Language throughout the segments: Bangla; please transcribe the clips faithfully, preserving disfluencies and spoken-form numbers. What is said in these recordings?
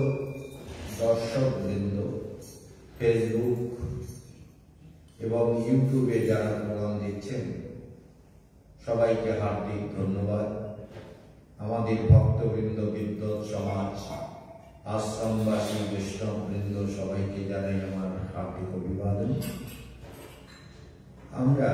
দর্শক বৃন্দ, ফেসবুক এবং ইউটিউবে যারা প্রোগ্রাম দিচ্ছেন সবাইকে হার্দিক ধন্যবাদ। আমাদের ভক্তবৃন্দ, বিদ্বৎ সমাজ, আশ্রমবাসী, বৈষ্ণববৃন্দ সবাইকে জানাই আমার হার্দিক অভিবাদন। আমরা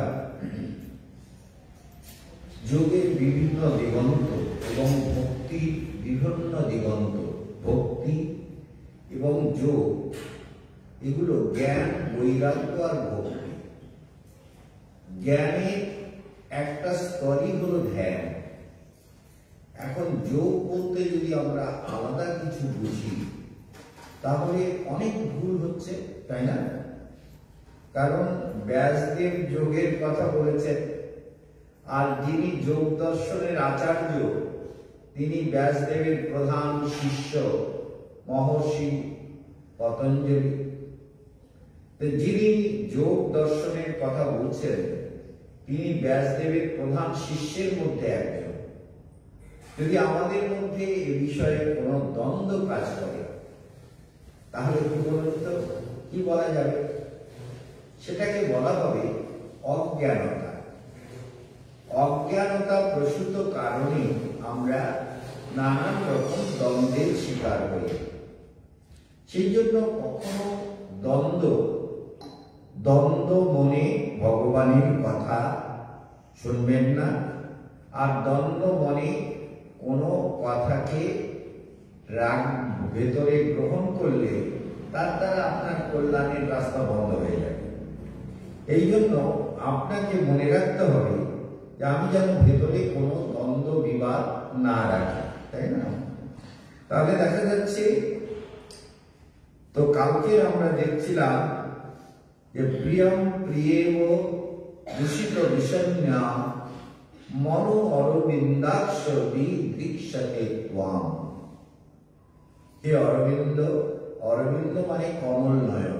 যোগের বিভিন্ন দিগন্ত এবং ভক্তির বিভিন্ন দিগন্ত, ভক্তি এবং যোগ, এগুলো জ্ঞান, বৈরাগ্য আর ভক্তি। জ্ঞানের একটা স্তরই হলো ধ্যান। এখন যোগ বলতে যদি আমরা আলাদা কিছু বুঝি তাহলে অনেক ভুল হচ্ছে, তাই না? কারণ ব্যাসদেব যোগের কথা বলেছেন, আর যিনি যোগ দর্শনের আচার্য তিনি ব্যাসদেবের প্রধান শিষ্য মহর্ষি পতঞ্জলি। যিনি যোগ দর্শনের কথা বলছেন তিনি ব্যাসদেবের প্রধান শিষ্যের মধ্যে একজন। যদি আমাদের মধ্যে এ বিষয়ে কোনো দ্বন্দ্ব কাজ করে তাহলে কি বলুন তো, কি বলা যাবে? সেটাকে বলা হবে অজ্ঞানতা। অজ্ঞানতা প্রসূত কারণে আমরা নানান রকম দ্বন্দ্বের শিকার হই। সেই জন্য কখনো দ্বন্দ্ব দ্বন্দ্ব মনে ভগবানের কথা শুনবেন না, আর দ্বন্দ্ব মনে কোনো কথাকে রাগ ভেতরে গ্রহণ করলে তার দ্বারা আপনার কল্যাণের রাস্তা বন্ধ হয়ে যাবে। এই জন্য আপনাকে মনে রাখতে হবে যে আমি যেন ভেতরে কোনো দ্বন্দ্ব বিবাদ না রাখি, তাই না? তাহলে দেখা যাচ্ছে, তো কালকে আমরা দেখছিলাম যে প্রিয়ম প্রিয়েব দূষিত বিষণ্যা মনো অরবিন্দাক্ষ দৃক্ষতে ত্বাম। হে অরবিন্দ, অরবিন্দ মানে কমল নয়ন।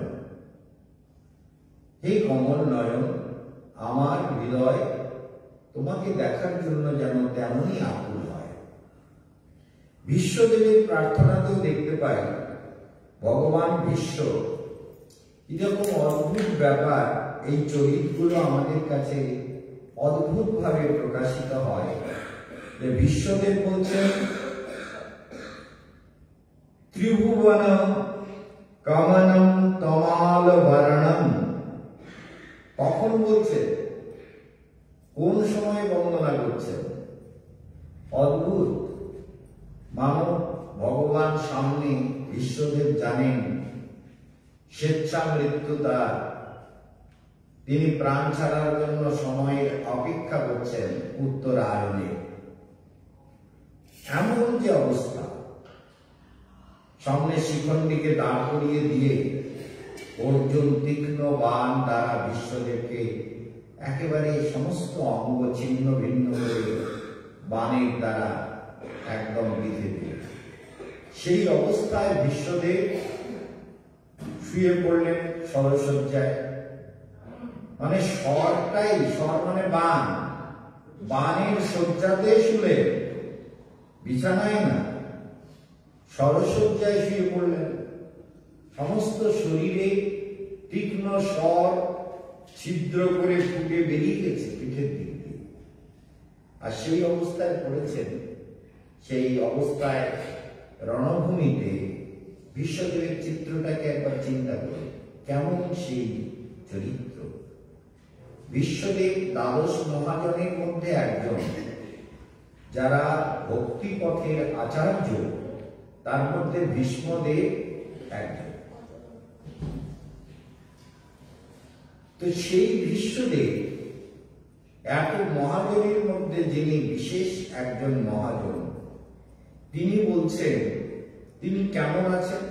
হে কমল নয়ন, আমার হৃদয় তোমাকে দেখার জন্য যেন তেমনই আকুল হয়। বিশ্বদেবের প্রার্থনাতেও দেখতে পাই ভগবান বিশ্ব, এরকম অদ্ভুত ব্যাপার, এই চরিত্রগুলো আমাদের কাছে অদ্ভুত ভাবে প্রকাশিত হয়। যে বিশ্বদেব বলছেন ত্রিভুবন কমনম তমাল বর্ণম। কখন বলছে? কোন সময় বন্দনা করছেন? অদ্ভুত। মানব ভগবান সামনে, বিশ্বদেব জানেন স্বেচ্ছা মৃত্যু তার, তিনি প্রাণ ছাড়ার জন্য সময়ের অপেক্ষা করছেন উত্তরায়ণে। এমন যে অবস্থা, সামনে শিখণ্ডীকে দাঁড় করিয়ে দিয়ে অর্জুন তীক্ষ্ণ বাণ দ্বারা বিশ্বদেবকে একেবারে সমস্ত অঙ্গ ছিন্ন ভিন্ন করে বাণের দ্বারা একদম বিধে দিল। সেই অবস্থায় বিশ্বদেব শুয়ে পড়লেন শরশয্যায়। মানে স্বরটাই, স্বর মানে বাণ, বাণের শয্যাতে শুলেন, বিছানায় না, শরশয্যায় শুয়ে পড়লেন। সমস্ত শরীরে তীক্ষ্ণ স্বর ছিদ্র করে ফুটে বেরিয়ে গেছে পিঠের দিক দিয়ে, আর সেই অবস্থায় পড়েছেন। সেই অবস্থায় রণভূমিতে বিশ্বদেবের চিত্রটাকে একবার চিন্তা করে, কেমন সেই চরিত্র। বিশ্বদেব দ্বাদশ মহাজনের মধ্যে একজন, যারা ভক্তি পথের আচার্য, তার মধ্যে ভীষ্মদেব একজন। তো সেই ভীষ্মদেব এত মহাজনের মধ্যে যিনি বিশেষ একজন মহাজন, তিনি বলছেন তিনি কেমন আছেন।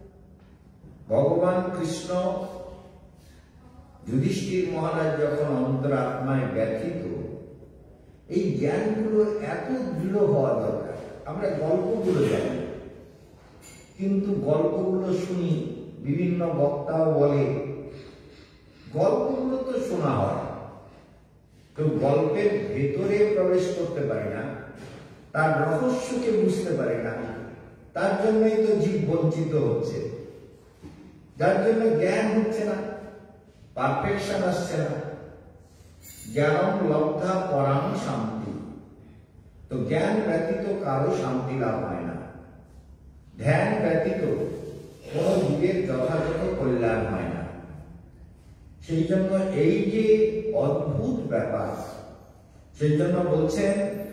ভগবান কৃষ্ণ যুধিষ্ঠির মহারাজ যখন অন্তরাত্মায় ব্যথিত, এই জ্ঞানগুলো এত দৃঢ় হওয়া দরকার। আমরা গল্পগুলো জানি, কিন্তু গল্পগুলো শুনি, বিভিন্ন বক্তাও বলে গল্পগুলো তো শোনা হয়, তো গল্পের ভেতরে প্রবেশ করতে পারি না, তার রহস্যকে বুঝতে পারি না, তার জন্যই তো জীব বঞ্চিত হচ্ছে, যার জন্য জ্ঞান হচ্ছে না, পারফেকশন আসছে না। জ্ঞানম লব্ধা পরাম শান্তি। তো জ্ঞান ব্যতীত কারো শান্তি লাভ হয় না, ধ্যান ব্যতীত কোন জীবের যথাযথ কল্যাণ হয় না। সেই জন্য এই যে অদ্ভুত ব্যাপার, সেই জন্য বলছেন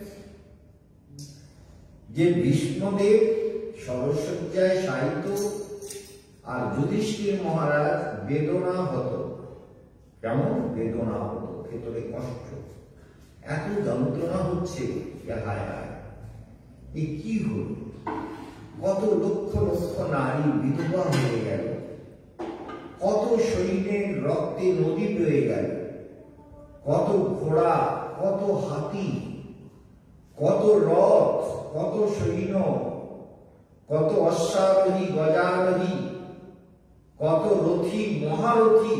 যে ভীষ্মদেব সরসজ্জায় শায়িত আর যুধিষ্ঠির মহারাজ বেদনা হতো। কেমন বেদনা হতো? ভেতরে কষ্ট, এত যন্ত্রণা হচ্ছে, হায় হায় এ কি হল? কত লক্ষ লক্ষ নারী বিধবা হয়ে গেল, কত সৈন্যের রক্তে নদী বয়ে গেল, কত ঘোড়া, কত হাতি, কত রথ, কত সৈন্য, কত অশ্বারোহী গজারোহী, কত রথী মহারথী।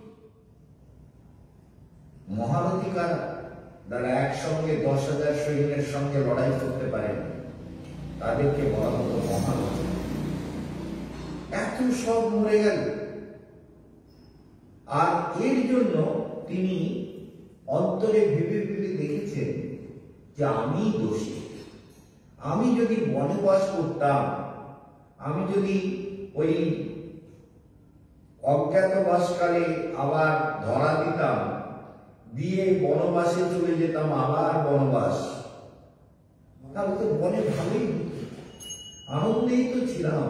মহারথী কারা? যারা একসঙ্গে দশ হাজার সৈন্যের সঙ্গে লড়াই করতে পারেন, তাদেরকে বলা হতো মহারথী। এত সব মরে গেল। আর এর জন্য তিনি অন্তরে ভেবে ভেবে দেখেছেন যে আমি দোষী। আমি যদি বনবাস করতাম, আমি যদি ওই অজ্ঞাতবাসকালে আবার ধরা দিতাম, দিয়ে বনবাসে চলে যেতাম, আবার বনবাস, তাহলে তো বনে ভালোই হতো, আনন্দেই তো ছিলাম।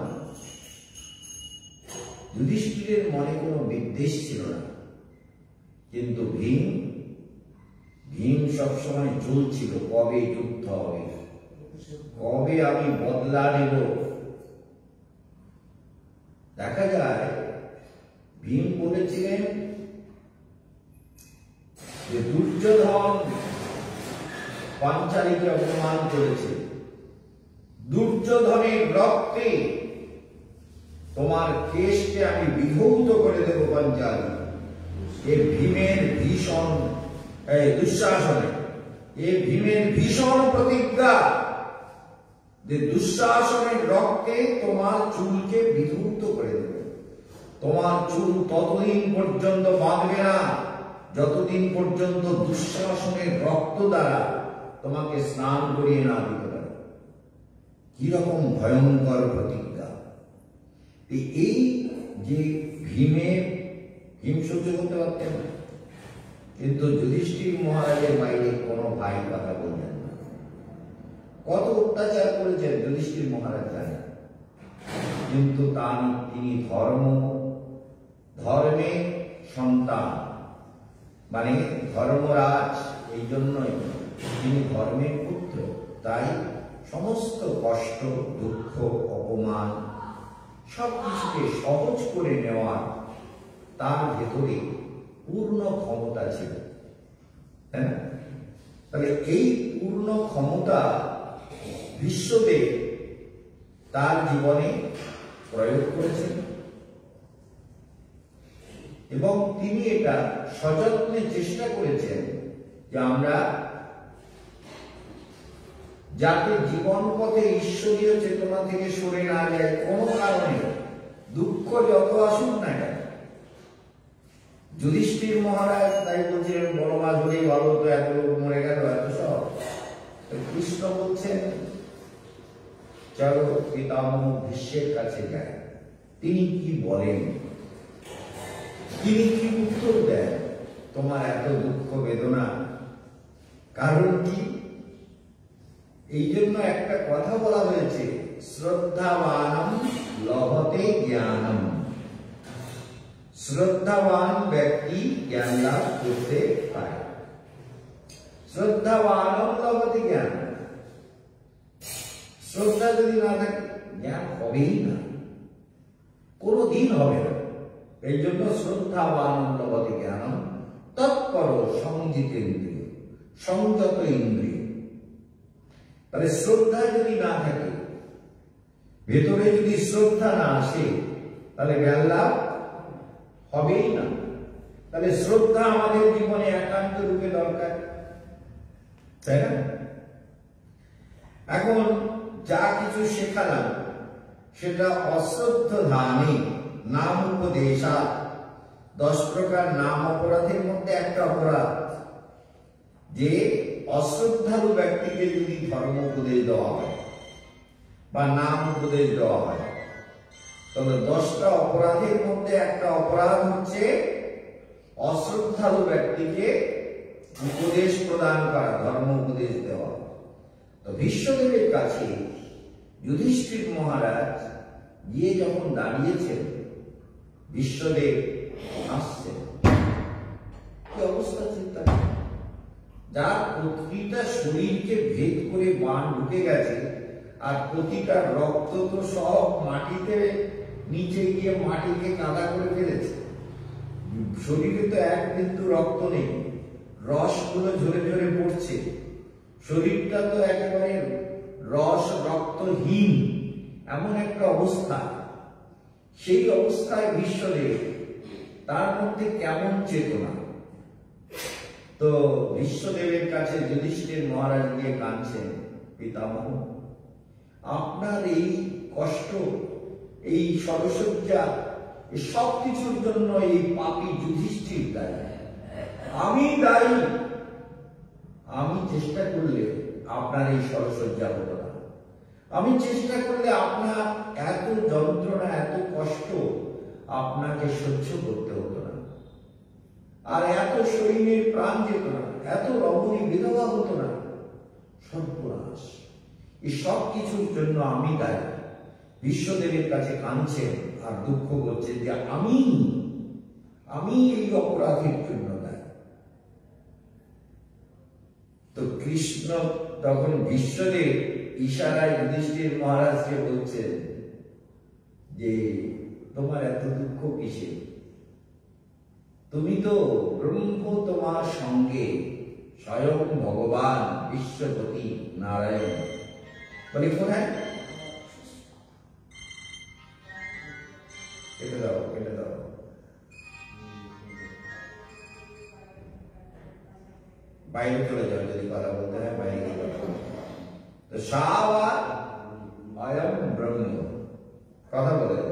যুধিষ্ঠিরের মনে কোনো বিদ্বেষ ছিল না, কিন্তু ভীম ভীম সবসময় চলছিল, কবে যুদ্ধ হবে, কবে আমি বদলা নেব। দেখা যায় ভীম বলেছিলেন যে দুর্যোধন পাঞ্চালীকে অপমান করেছে, দুর্যোধনের রক্তে তোমার কেশকে আমি বিভূত করে দেব পাঞ্চালী। এ ভীমের ভীষণ দুঃশাসনে, এ ভীমের ভীষণ প্রতিজ্ঞা যে দুঃশাসনের রক্তে তোমার চুলকে বিধূত করে দেব। তোমার চুল ততদিন পর্যন্ত বাঁধবে না যতদিন পর্যন্ত দুঃশাসনের রক্ত দ্বারা তোমাকে স্নান করিয়ে না দিতে পারে। কি রকম ভয়ঙ্কর প্রতিজ্ঞা! এই যে ভীমের, ভীম সহ্য করতে পারতেন না, কিন্তু যুধিষ্ঠির মহারাজের বাইরে কোনো ভাই কথা বললেন না। কত অত্যাচার করেছেন যুধিষ্ঠির মহারাজ জানেন, কিন্তু তার তিনি ধর্ম ধর্মের সন্তান, মানে ধর্মরাজ, এই জন্যই তিনি ধর্মের পুত্র। তাই সমস্ত কষ্ট, দুঃখ, অপমান সবকিছুকে সহজ করে নেওয়ার তার ভেতরে পূর্ণ ক্ষমতা ছিল। হ্যাঁ, তাহলে এই পূর্ণ ক্ষমতা বিশ্বদেব তার জীবনে প্রয়োগ করেছেন এবং তিনি এটা সযত্নে চেষ্টা করেছেন যে আমরা যাতে জীবন পথে ঈশ্বরীয় চেতনা থেকে সরে না যায়, কোনো কারণে দুঃখ যত আসুক না কেন। যুধিষ্ঠির মহারাজ তাই বলছিলেন বনবাস হলেই ভালো হতো, এত লোক মরে গেল, এত সব। কৃষ্ণ বলছেন চলো পিতামহ ভীষ্মের কাছে যায়। তিনি কি বলেন, তিনি কি উত্তর দেন? তোমার এত দুঃখ বেদনা কারণ কি? এই জন্য একটা কথা বলা হয়েছে, শ্রদ্ধাবানম লভতে জ্ঞানম। শ্রদ্ধাবান ব্যক্তি জ্ঞান লাভ করতে পারে। শ্রদ্ধাবানম লভতে জ্ঞান। শ্রদ্ধা যদি না থাকে জ্ঞান হবেই না, কোনদিন হবে না। এই জন্য শ্রদ্ধাবানম লভতে জ্ঞানম তৎপর সংজিতেন্দ্রিয়, সংযত ইন্দ্রিয়। তাহলে শ্রদ্ধা যদি না থাকে, ভেতরে যদি শ্রদ্ধা না আসে, তাহলে জ্ঞান লাভ হবেই না। তাহলে শ্রদ্ধা আমাদের জীবনে একান্ত রূপে দরকার, তাই না? এখন যা কিছু শেখালাম সেটা অশ্রদ্ধ ধানে নাম উপদেশা, দশ প্রকার নাম অপরাধের মধ্যে একটা অপরাধ যে অশ্রদ্ধালু ব্যক্তিকে যদি ধর্ম উপদেশ দেওয়া হয় বা নাম উপদেশ দেওয়া হয়, তবে দশটা অপরাধের মধ্যে একটা অপরাধ হচ্ছে অশ্রদ্ধালু ব্যক্তিকে উপদেশ প্রদান করা, ধর্ম উপদেশ দেওয়া। তো বিশ্বদেবের কাছে যুধিষ্ঠির মহারাজ গিয়ে যখন দাঁড়িয়েছেন, বিশ্বদেব আসছেন, কি অবস্থা চিন্তা করেন। যার প্রতিটা শরীরকে ভেদ করে বাণ ঢুকে গেছে, আর প্রতিটা রক্ত তো সব মাটিতে নিচে গিয়ে মাটিকে কাদা করে ফেলেছে। শরীরে তো এক বিন্দু রক্ত নেই, রসগুলো ঝরে ঝরে পড়ছে, শরীরটা তো একেবারে রস রক্তহীন, এমন একটা অবস্থা। সেই অবস্থায় বিশ্বদেব, তার মধ্যে কেমন চেতনা। তো বিশ্বদেবের কাছে যুধিষ্ঠির মহারাজ গিয়ে কাঁদছেন, পিতামহ আপনার এই কষ্ট, এই সরসজ্জা, এই সব কিছুর জন্য এই পাপী যুধিষ্ঠির দায়ী, আমি দায়ী। আমি চেষ্টা করলে আপনার এই সরসজ্জা হতো না, আমি চেষ্টা করলে আপনার এত যন্ত্রণা, এত কষ্ট আপনাকে সহ্য করতে হতো না, আর এত শরীরের প্রাণ যেত না, এত রমণী বিধবা হতো না। সর্বনাশ, এই সব কিছুর জন্য আমি দায়ী। বিশ্বদেবের কাছে কাঁদছেন আর দুঃখ করছেন যে আমি আমি এই অপরাধের জন্য দায়ী। তো কৃষ্ণ তখন বিশ্বদেব ইশারায় যুধিষ্ঠির মহারাজকে বলছেন যে তোমার এত দুঃখ কিসে? তুমি তো ব্রহ্ম তোমার সঙ্গে, স্বয়ং ভগবান বিশ্বপতি নারায়ণ। বলে কোথায়? কেটে দাও, কেটে দাও। বাইরে চলে যাও, যদি কথা বলতে হয় বাইরে গিয়ে কথা বলো। তো সাবা অয়ম ব্রহ্ম, কথা বলে দাও।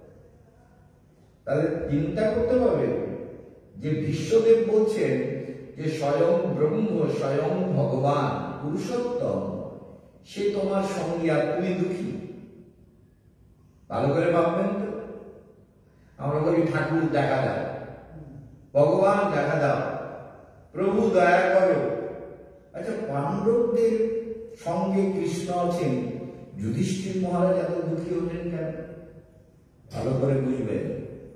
তাহলে চিন্তা করতে হবে যে বিশ্বদেব বলছেন যে স্বয়ং ব্রহ্ম, স্বয়ং ভগবান পুরুষোত্তম, সে তোমার সঙ্গে, আর তুমি দুঃখী। ভালো করে ভাববেন তো। আমরা বলি ঠাকুর দেখা দাও, ভগবান দেখা দাও, প্রভু দয়া করো। আচ্ছা, পাণ্ডবদের সঙ্গে কৃষ্ণ আছেন, যুধিষ্ঠির মহারাজ এত দুঃখী হলেন কেন? ভালো করে বুঝবেন,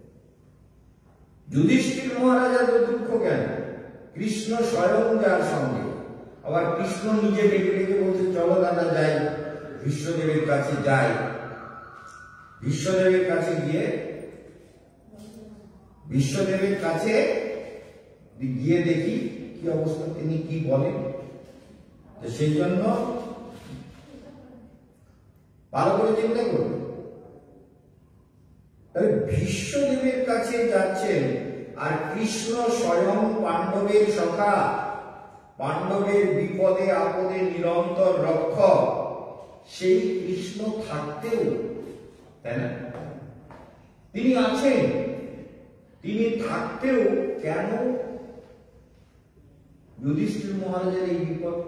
যুধিষ্ঠির মহারাজ এত দুঃখ কেন? কৃষ্ণ স্বয়ং যার সঙ্গে, আবার কৃষ্ণ নিজে ডেকে ডেকে বলছে চলো দাদা যাই, বিশ্বদেবের কাছে যাই। বিশ্বদেবের কাছে গিয়ে বিশ্বদেবের কাছে গিয়ে দেখি কি অবস্থা, তিনি কি বলেন। তো সেই জন্য ভালো করে চিন্তা করবেন। বিশ্বদেবের কাছে যাচ্ছেন, আর কৃষ্ণ স্বয়ং পাণ্ডবের সখা, পাণ্ডবের বিপদে আপদে নিরন্তর রক্ষক, সেই কৃষ্ণ থাকতেও, তাই না, তিনি আছেন, তিনি থাকতেও কেন যুধিষ্ঠির মহারাজের এই বিপদ?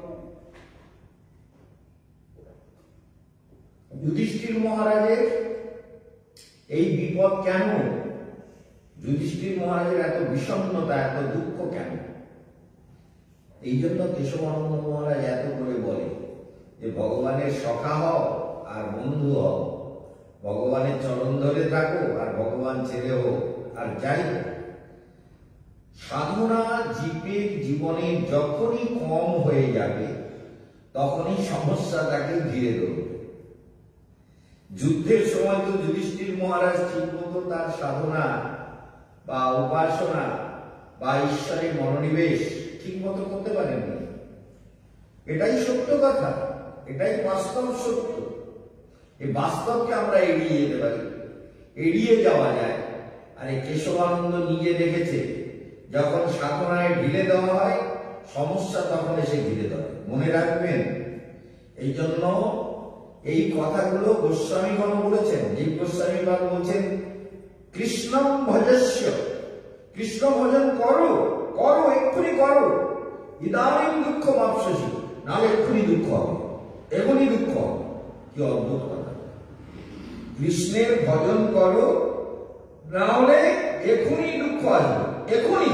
যুধিষ্ঠির মহারাজের এই বিপদ কেন? যুধিষ্ঠির মহারাজের এত বিষণ্ণতা, এত দুঃখ কেন? এই জন্য কেশবানন্দ মহারাজ এত করে বলে যে ভগবানের সখা হও আর বন্ধু হও, ভগবানের চরণ ধরে থাকো আর ভগবান ছেড়ে হোক আর যাই হোক। সাধনা জীবের জীবনে যখনই কম হয়ে যাবে, তখনই সমস্যা তাকে ঘিরে ধরবে। যুদ্ধের সময় তো যুধিষ্ঠির মহারাজ ঠিক মতো তার সাধনা বা উপাসনা বা ঈশ্বরে মনোনিবেশ ঠিক মতো করতে পারেননি। এটাই সত্য কথা, এটাই বাস্তব সত্য। এই বাস্তবকে আমরা এড়িয়ে যেতে পারি, এড়িয়ে যাওয়া যায়। আর এই কেশবানন্দ নিজে দেখেছে, যখন সাধনায় ঢিলে দেওয়া হয় সমস্যা তখন এসে ঘিরে ধরে। মনে রাখবেন, এই জন্য এই কথাগুলো গোস্বামীগণ বলেছেন। জীব গোস্বামীগণ বলছেন কৃষ্ণম ভজস্য, কৃষ্ণ ভজন করো, করো, এক্ষুনি করো, ইদানীং দুঃখ মাপসি, নাহলে এক্ষুনি দুঃখ হবে, এখনই দুঃখ হবে। কি অদ্ভুত কথা! কৃষ্ণের ভজন করো, না হলে এখনই দুঃখ আসবে, এখনই।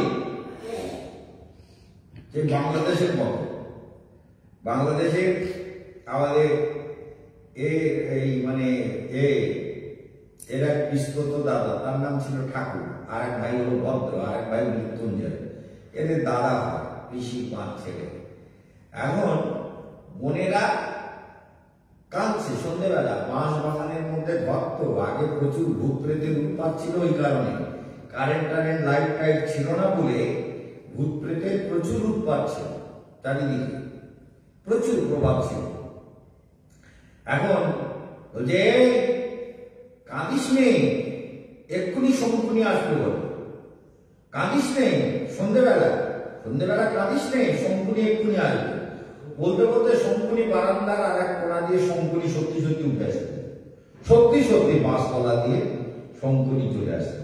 যে বাংলাদেশের মতো, বাংলাদেশের আমাদের এই মানে এরা বিস্তত দাদা, তার নাম ছিল ঠাকুর, আর এক ভাই হলো ভদ্র, আর এক ভাই মৃত্যুঞ্জয়, এদের দাদা হয়, পিসি পাঁচ ছেলে। এখন বোনেরা কাঁদছে সন্ধ্যেবেলা, বাঁশ বাগানের মধ্যে ভক্ত, আগে প্রচুর ভূত প্রেতের উৎপাত ছিল, ওই কারণে কারেন্ট টারেন্ট লাইট টাইট ছিল না বলে ভূত প্রেতের প্রচুর উৎপাত ছিল, চারিদিকে প্রচুর প্রভাব ছিল। এখন যে কাঁদিস নেই, এক্ষুনি শঙ্কুনি আসবে বলে, কাঁদিস নেই সন্ধ্যেবেলা, সন্ধ্যেবেলা কাঁদিস নেই, শঙ্কুনি এক্ষুনি আসবে বলতে বলতে শঙ্কুনি বারান্দার আর এক কোণা দিয়ে শঙ্কুনি সত্যি সত্যি উঠে আসবে, সত্যি সত্যি বাঁশতলা দিয়ে শঙ্কুনি চলে আসবে,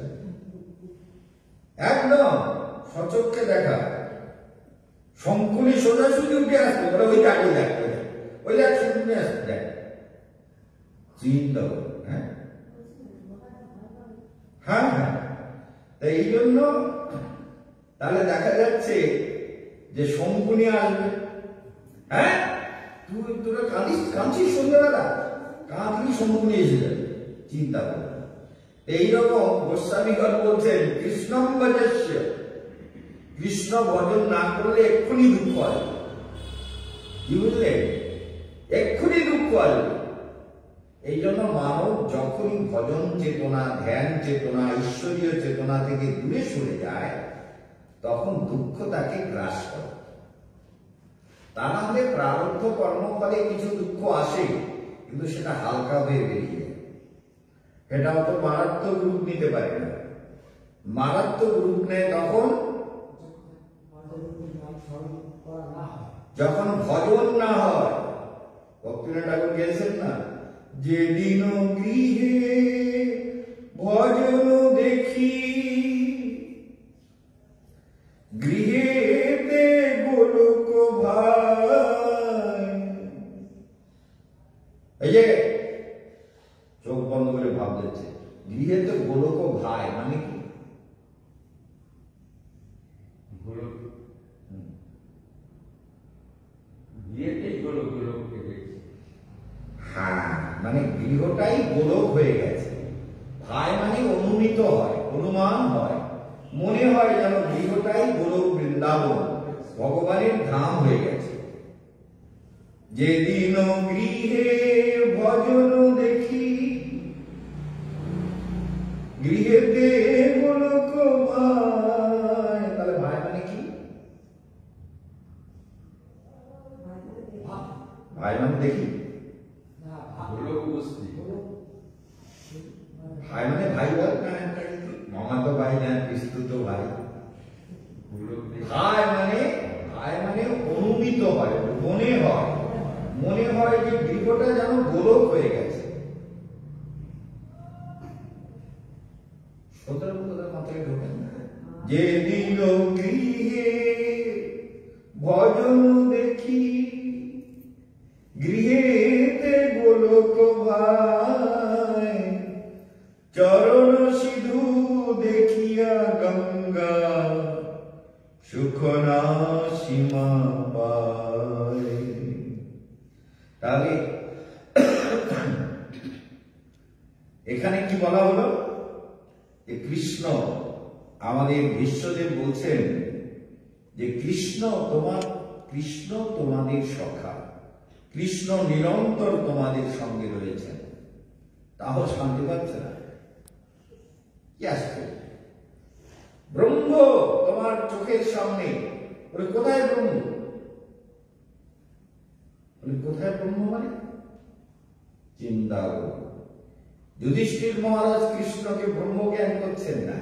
একদম সচক্ষে দেখা। শঙ্কুনি সোজাসুজি উঠে আসবে, বলে ওই তাকে দেখ, ওই দেখ শঙ্কুনি আসবে, দেখ, চিন্তা করো। হ্যাঁ হ্যাঁ হ্যাঁ এই জন্য তাহলে দেখা যাচ্ছে যে শঙ্কুনি আসবে। হ্যাঁ তুই তোরা কাঁদিস, কাঁদছিস সন্ধ্যাবেলা, কাঁদলি শঙ্কুনি এসে যাবে, চিন্তা করো। এইরকম গোস্বামীগণ বলছেন কৃষ্ণম ভজস্য, কৃষ্ণ ভজন না করলে এক্ষুনি দুঃখ আসবে। কি বুঝলে? এক্ষুনি দুঃখ আসবে। এই জন্য মানব যখনই ভজন চেতনা, ধ্যান চেতনা, ঈশ্বরীয় চেতনা থেকে দূরে সরে যায়, তখন দুঃখ তাকে গ্রাস করে। তা না হলে প্রারব্ধ কর্মফলে কিছু দুঃখ আসে, কিন্তু সেটা হালকা হয়ে বেরিয়ে যায়, সেটা অত মারাত্মক রূপ নিতে পারে না। মারাত্মক রূপ নেয় তখন যখন ভজন না হয়। ভক্তিনাথ ঠাকুর গেছেন না, যেদিন গৃহে ভজন দেখি, গৃহেতে গোলক ভাই। এই যে চোখ বন্ধ করে ভাব দিচ্ছে, গৃহেতে গোলক ভাই মানে কি? হ্যাঁ, মানে গৃহটাই গোলক হয়ে গেছে। ভাই মানে অনুমিত হয়, অনুমান হয়, মনে হয় যেন গৃহটাই গোলক বৃন্দাবন, ভগবানের ধাম হয়ে গেছে। যেদিন গৃহে ভজন দেখি, গৃহেতে গোলক ভাই। তাহলে ভাই মানে কি? ভাই মানে দেখি, ভাই মানে ভাই বল না, মামা তো ভাই না, পিস্তু তো ভাই। ভাই মানে ভাই মানে অনুমিত হয়, মনে হয়, মনে হয় যে গৃহটা যেন গোলক হয়ে গেছে। সতেরো বছরের মাথায় ঢোকেন না। যেদিন গৃহে ভজন দেখি, গৃহেতে গোলক ভাই। চরণ সিধু দেখিয়া গঙ্গা, সুখ না সীমা পায়। তাহলে এখানে কি বলা হলো? যে কৃষ্ণ, আমাদের বিশ্বদেব বলছেন যে কৃষ্ণ তোমার, কৃষ্ণ তোমাদের সখা, কৃষ্ণ নিরন্তর তোমাদের সঙ্গে রয়েছেন, তাও শান্তি পাচ্ছে না। কি আসছে? ব্রহ্ম তোমার চোখের সামনে, বলে কোথায় ব্রহ্ম? বলে কোথায় ব্রহ্ম মানে? চিন্তা করো, যুধিষ্ঠির মহারাজ কৃষ্ণকে ব্রহ্ম জ্ঞান করছেন না।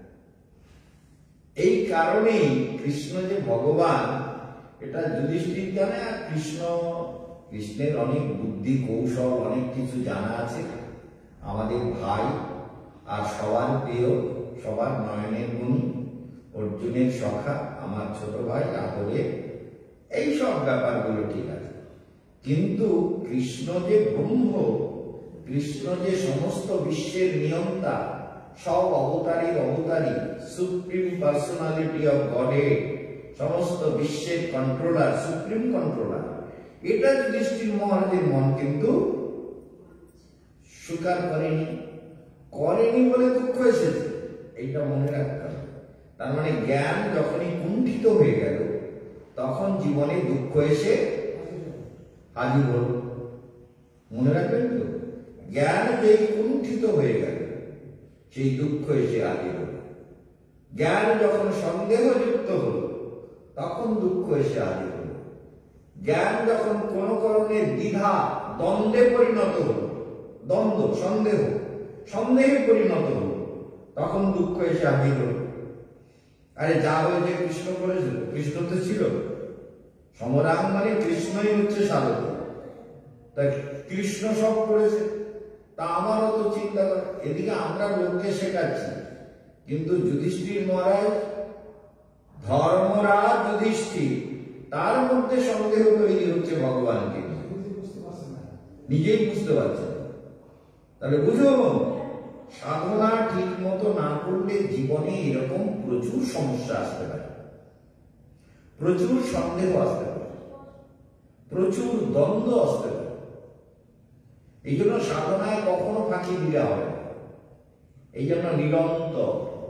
এই কারণেই কৃষ্ণ যে ভগবান, এটা যুধিষ্ঠির জানে, আর কৃষ্ণ কৃষ্ণের অনেক বুদ্ধি কৌশল অনেক কিছু জানা আছে। আমাদের ভাই আর সবার প্রিয়, সবার নয়নের মণি, অর্জুনের সখা, আমার ছোট ভাই আদরে, এই সব ব্যাপারগুলো ঠিক আছে। কিন্তু কৃষ্ণ যে ব্রহ্ম, কৃষ্ণ যে সমস্ত বিশ্বের নিয়ন্তা, সব অবতারীর অবতারী, সুপ্রিম পার্সোনালিটি অফ গডেড, সমস্ত বিশ্বের কন্ট্রোলার, সুপ্রিম কন্ট্রোলার, এটা যুধিষ্ঠির মহারাজের মন কিন্তু স্বীকার করেনি। করেনি বলে দুঃখ এসেছে, এইটা মনে রাখতে হবে। তার মানে জ্ঞান যখনই কুণ্ঠিত হয়ে গেল, তখন জীবনে দুঃখ এসে হাজির হল। মনে রাখবেন তো, জ্ঞান যেই কুণ্ঠিত হয়ে গেল, সেই দুঃখ এসে হাজির হল। জ্ঞান যখন সন্দেহযুক্ত হল, তখন দুঃখ এসে হাজির হল। জ্ঞান যখন কোন কারণে দ্বিধা, দ্বন্দ্বে পরিণত হল, দ্বন্দ্ব, সন্দেহ, সন্দেহে পরিণত হল, তখন দুঃখ এসে হাজির হল। আরে যা হয়েছে কৃষ্ণ করেছিল, কৃষ্ণ তো ছিল, সমরাং মানে কৃষ্ণই হচ্ছে সাধক, তাই কৃষ্ণ সব করেছে, তা আমারও তো চিন্তা করে। এদিকে আমরা লোককে শেখাচ্ছি, কিন্তু যুধিষ্ঠির মহারাজ, ধর্মরাজ যুধিষ্ঠির, তার মধ্যে সন্দেহ তৈরি হচ্ছে ভগবানকে, নিজেই বুঝতে পারছেন। তাহলে বুঝো, সাধনা ঠিক মতো না করলে জীবনে এরকম প্রচুর সমস্যা আসতে পারে, প্রচুর সন্দেহ আসতে পারে, প্রচুর দ্বন্দ্ব আসতে পারে। এই জন্য সাধনায় কখনো ফাঁকি দিলে হবে, এই জন্য নিরন্তর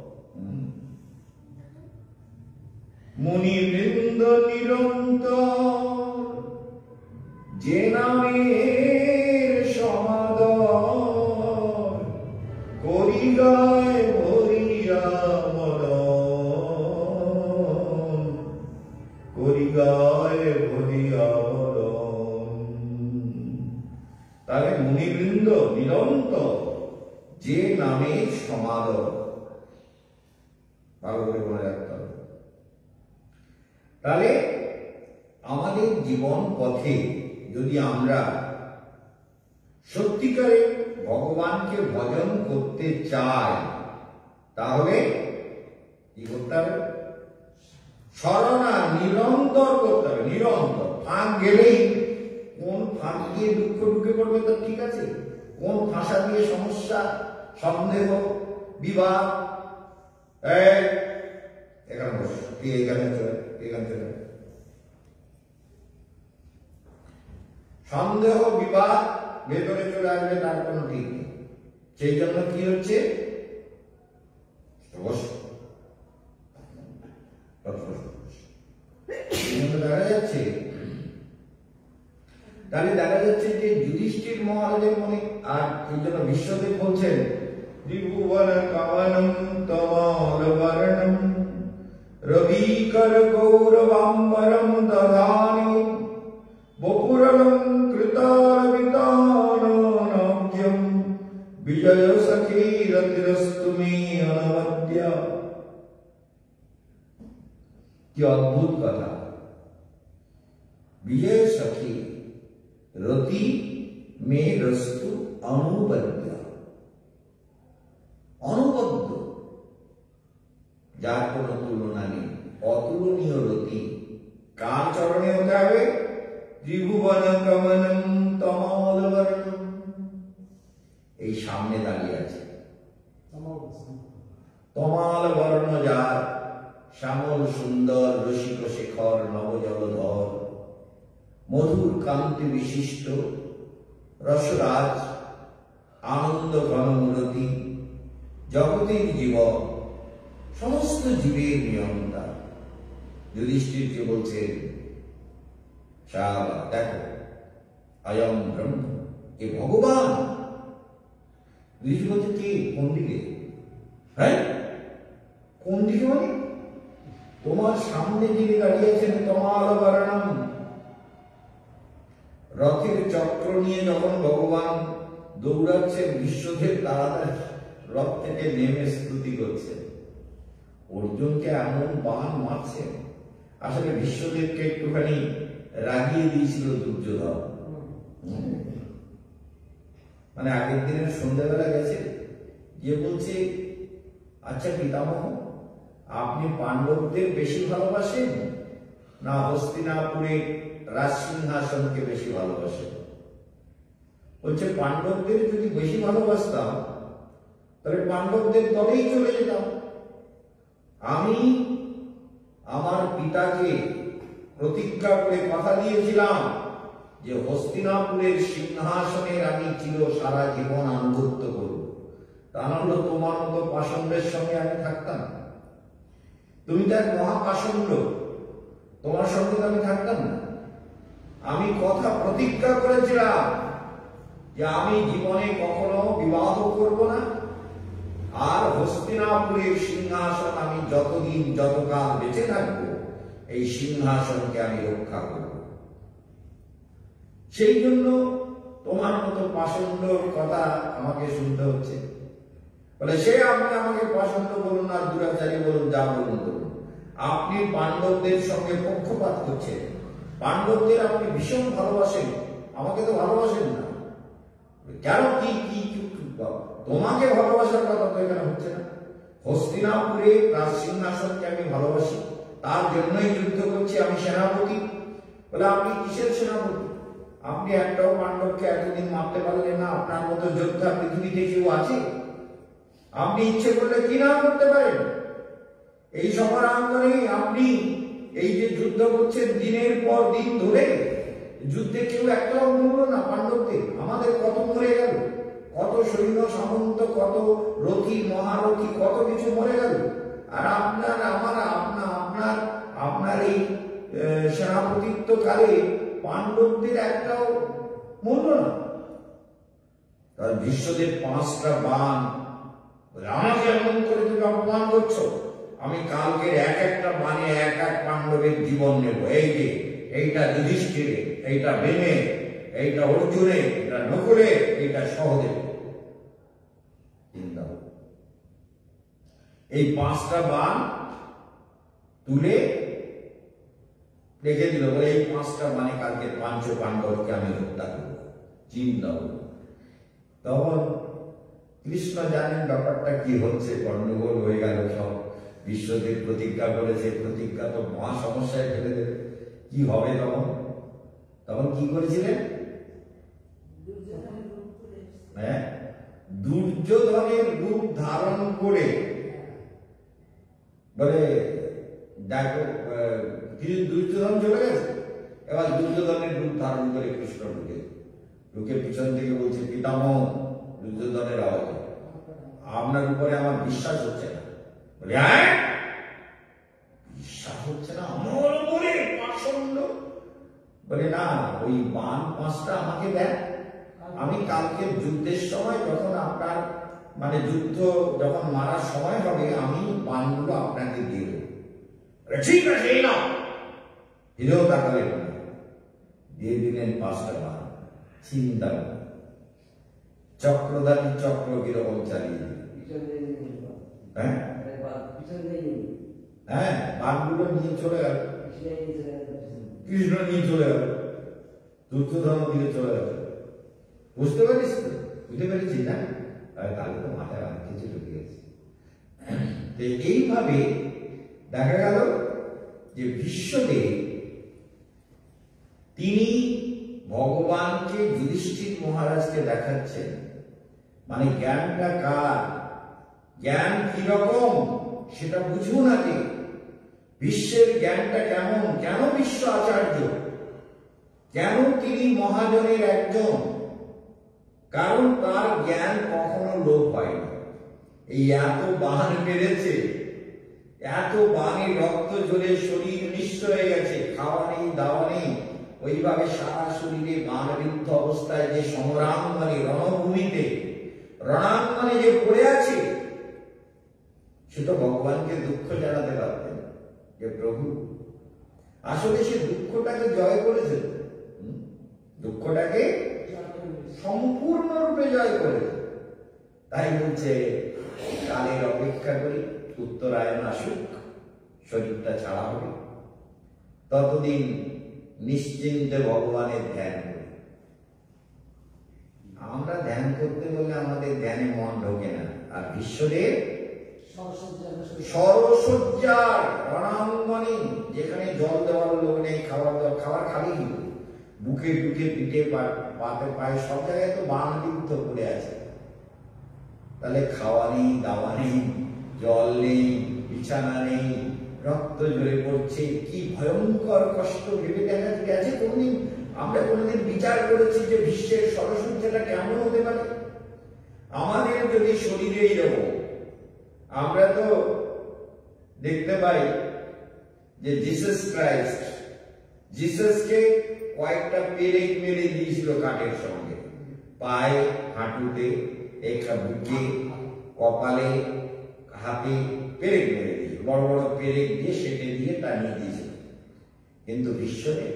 মুনিবৃন্দ নিরন্তর যে নামের সমাদর করি গায় ভরিয়া মরণ, করি গায় ভরিয়া মরণ। তাহলে মুনিবৃন্দ নিরন্তর যে নামের সমাদর, ভালো করে মনে রাখতে হবে। তাহলে আমাদের জীবন পথে যদি আমরা সত্যিকারে ভগবানকে ভজন করতে চাই, তাহলে কি করতে হবে? স্মরণা নিরন্তর করতে হবে, নিরন্তর। ফাঁক গেলেই, কোন ফাঁক দিয়ে দুঃখ ঢুকে পড়বে তো ঠিক আছে, কোন ভাষা দিয়ে সমস্যা, সন্দেহ, বিবাদ, এখানে বস, এখানে চলে, এখানে চলে, সন্দেহ বিবাদ ভেতরে চলে আসবে, তার কোনো ঠিক নেই। সেই জন্য কি হচ্ছে, দেখা যাচ্ছে, তাহলে দেখা যাচ্ছে যে যুধিষ্ঠির মহারাজের মনে, আর এই জন্য বিশ্বদেব বলছেন ত্রিভুবন কমলম তমাল বর্ণম রবিকর গৌরবাম্বরম দধানি বপুরলম কৃতারবিতাননাব্জম বিজয় সখী রতিরস্তু মে অনবদ্য। কি অদ্ভুত কথা! বিজয় সখী রতি মে রস্তু অনুবদ্য, অনুবদ্ধ, যার কোন তুলনা নেই, অতুলনীয় রতি কার চরণে হতে হবে? ত্রিভুবন কমলম তমাল বর্ণম, এই সামনে দাঁড়িয়ে আছে, তমাল বর্ণ যার, শ্যামল সুন্দর রসিক শেখর নবজলধর, মধুর কান্তি বিশিষ্ট রসরাজ, আনন্দ ঘনমূরতি, জগতের জীবন, সমস্ত জীবের নিয়ন্তা। যুধিষ্ঠিরকে বলছেন, দেখো অয়ম ব্রহ্ম, এ ভগবান। যুধিষ্ঠির বলছে কি, কোন দিকে? হ্যাঁ, কোন দিকে মানে? তোমার সামনে যিনি দাঁড়িয়ে আছেন, তোমার বর্ণম, রথের চক্র নিয়ে যখন ভগবান দৌড়াচ্ছেন, বিশ্বদেব তাড়াতাড়ি রথ থেকে নেমে স্তুতি করছেন। অর্জুনকে এমন বাণ মারছেন, আসলে বিশ্বদেবকে একটুখানি রাগিয়ে দিয়েছিল দুর্যোধন। মানে আগের দিনের সন্ধ্যাবেলা গেছে, গিয়ে বলছে, আচ্ছা পিতামহ, আপনি পাণ্ডবদের বেশি ভালোবাসেন না হস্তিনাপুরের রাজসিংহাসনকে বেশি ভালোবাসেন? বলছে, পাণ্ডবদের যদি বেশি ভালোবাসতাম তাহলে পাণ্ডবদের দলেই চলে যেতাম। আমি আমার পিতাকে প্রতিজ্ঞা করে কথা দিয়েছিলাম যে হস্তিনাপুরের সিংহাসনের আমি চির সারা জীবন আনুগত্য করব, তা নাহলে তোমার মতো পাষণ্ডের সঙ্গে আমি থাকতাম। তুমি তো এক মহাপাষণ্ড, তোমার সঙ্গে তো আমি থাকতাম না। আমি কথা প্রতিজ্ঞা করেছিলাম যে আমি জীবনে কখনো বিবাহ করব না, আর হস্তিনাপুরের সিংহাসন আমি যতদিন যতকাল বেঁচে থাকবো এই সিংহাসনকে আমি রক্ষা করব। সেই জন্য তোমার মতো পাষণ্ডর কথা আমাকে শুনতে হচ্ছে। বলে, সে আপনি আমাকে পাষণ্ড বলুন আর দুরাচারী বলুন, যা বলুন বলুন, আপনি পাণ্ডবদের সঙ্গে পক্ষপাত করছেন। পাণ্ডবদের আপনি ভীষণ ভালোবাসেন, আমাকে তো ভালোবাসেন না। কেন? কি কি তোমাকে ভালোবাসার কথা তো এখানে হচ্ছে না। হস্তিনাপুরে রাজ সিংহাসনকে আমি ভালোবাসি, তার জন্যই যুদ্ধ করছি, আমি সেনাপতি। বলে, আপনি কিসের সেনাপতি? আপনি একটাও পাণ্ডবকে এতদিন মারতে পারলেন না। আপনার মতো যোদ্ধা পৃথিবীতে কেউ আছে? আপনি ইচ্ছে করলে কি না করতে পারেন? এই সমরাঙ্গনে আপনি এই যে যুদ্ধ করছেন দিনের পর দিন ধরে, যুদ্ধে কেউ একটাও মরল না পাণ্ডবদের। আমাদের কত মরে গেল, কত সৈন্য সামন্ত, কত রথী মহারথী, কত কিছু মরে গেল। আর আপনার আমার আপনার আপনার আপনার এই সেনাপতিত্ব কালে পাণ্ডবদের একটাও মরল না। তার বিশ্বদের পাঁচটা বাণ, আমাকে এমন করে তুমি অপমান করছো, আমি কালকের এক একটা বাণে এক এক পাণ্ডবের জীবন নেব। এই যে এইটা যুধিষ্ঠিরে, এইটা ভীমে, এইটা অর্জুনে, এটা নকুলে, এইটা সহদেব। এই পাঁচটা বাণ তুলে রেখে দিল, বলে এই পাঁচটা বাণে কালকে পাঞ্চ পাণ্ডবকে আমি হত্যা করব। চিন্তা করব। তখন কৃষ্ণ জানেন ব্যাপারটা কি হচ্ছে, গন্ডগোল হয়ে গেল সব। বিশ্বদেব প্রতিজ্ঞা করেছে, প্রতিজ্ঞা তো মহা সমস্যায় ফেলে দেবে। কি হবে তখন? তখন কি করেছিলেন? হ্যাঁ, দুর্যোধনের রূপ ধারণ করে, বলে দেখো কিছু দুর্যোধন চলে গেছে, এবার দুর্যোধনের রূপ ধারণ করে কৃষ্ণ ঢুকে ঢুকে পিছন থেকে বলছে, পিতামহ, দুর্যোধনের আওয়াজ, আপনার উপরে আমার বিশ্বাস হচ্ছে না। বলে, হ্যাঁ বিশ্বাস হচ্ছে না আমার উপরে? পাষণ্ড। বলে, না, ওই বাণ পাঁচটা আমাকে দেন, আমি কালকে যুদ্ধের সময় যখন আপনার মানে যুদ্ধ যখন মারার সময় হবে, আমি বাণগুলো আপনাকে দিয়ে দেব। ঠিক আছে, এই নাও। হিরেও তাকালেন না, দিয়ে দিলেন পাঁচটা বাণ। চিন্তা চক্রধারী চক্র কিরকম চালিয়ে দিল। হ্যাঁ হ্যাঁ বাণগুলো নিয়ে চলে গেল, কৃষ্ণ নিয়ে চলে গেল, দুর্যোধন দিয়ে চলে গেল। বুঝতে পারিস তো? বুঝতে পেরেছি না? তাহলে তো মাথায় অনেক কিছু ঢুকে গেছে। এইভাবে দেখা গেল যে বিশ্বদেব তিনি ভগবানকে যুধিষ্ঠির মহারাজকে দেখাচ্ছেন, মানে জ্ঞানটা কার, জ্ঞান কিরকম সেটা বুঝবো নাকি, বিশ্বের জ্ঞানটা কেমন, কেন বিশ্ব আচার্য, কেন তিনি মহাজনের একজন, কারণ তার জ্ঞান কখনো লোপ হয় না। এই এত বান বেড়েছে, এত বানে রক্ত ঝরে শরীর নিঃস্ব হয়ে গেছে, খাওয়া নেই দাওয়া নেই, ওইভাবে সারা শরীরে বানবিদ্ধ অবস্থায় যে সমরাঙ্গনে রণভূমিতে রণাঙ্গনে যে পড়ে আছে, সেটা ভগবানকে দুঃখ জানাতে পারতেন যে প্রভু আসলে সে দুঃখটাকে জয় করেছে, দুঃখটাকে সম্পূর্ণরূপে জয় করেছে। তাই বলছে, কালের অপেক্ষা করি, উত্তরায়ণ আসুক, শরীরটা ছাড়া হবে, ততদিন নিশ্চিন্তে ভগবানের ধ্যান করি। আমরা ধ্যান করতে বললে আমাদের ধ্যানে মন ঢোকে না। আর বিশ্বদেব সরসজ্জার রণাঙ্গনে, যেখানে জল দেওয়ার লোক নেই, খাবার দেওয়ার, খাবার খালি বুকে টুকে পিঠে পাতে পায়ে সব জায়গায় তো বান বিদ্ধ করে আছে। তাহলে খাওয়া নেই, দাওয়া নেই, জল নেই, বিছানা নেই, রক্ত ঝরে পড়ছে, কি ভয়ঙ্কর কষ্ট ভেবে দেখা গেছে কোনদিন আমরা কোনদিন বিচার করেছি যে বিশ্বের সরসজ্জাটা কেমন হতে পারে? আমাদের যদি শরীরে এরকম, আমরা তো দেখতে পাই যে জিসাস ক্রাইস্ট, জিসাসকে কয়েকটা পেরেক মেরে দিয়েছিল কাঠের সঙ্গে, পায়ে, হাঁটুতে, একটা বুকে, কপালে, হাতে পেরেক মেরে দিয়েছিল, বড় বড় পেরেক দিয়ে সেটে দিয়ে টানিয়ে দিয়েছিল। কিন্তু বিশ্বরে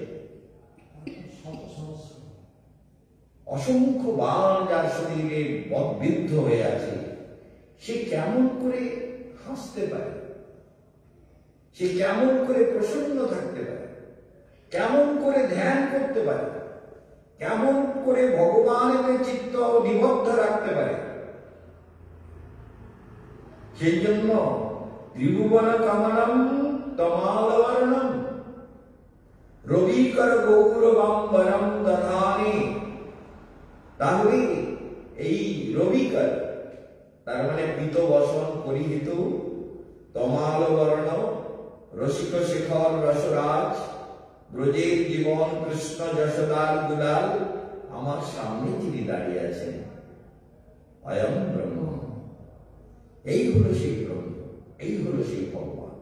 অসংখ্য বাণ যার শরীরে বিদ্ধ হয়ে আছে, সে কেমন করে হাসতে পারে, সে কেমন করে প্রসন্ন থাকতে পারে, কেমন করে ধ্যান করতে পারে, কেমন করে ভগবানের চিত্ত নিবদ্ধ রাখতে পারে? সেই জন্য ত্রিভুবন কমলম তমালবর্ণম রবিকর গৌরবাম্বরম দধানে। তাহলে এই রবিকর, তার মানে পীত বসন পরিহিত, তমাল বর্ণ, রসিক শেখর রসরাজ, ব্রজের জীবন কৃষ্ণ যশোদার দুলাল, আমার সামনে যিনি দাঁড়িয়ে আছেন, অয়ং ব্রহ্ম। এই হলো সেই ব্রহ্ম, এই হলো সেই ভগবান।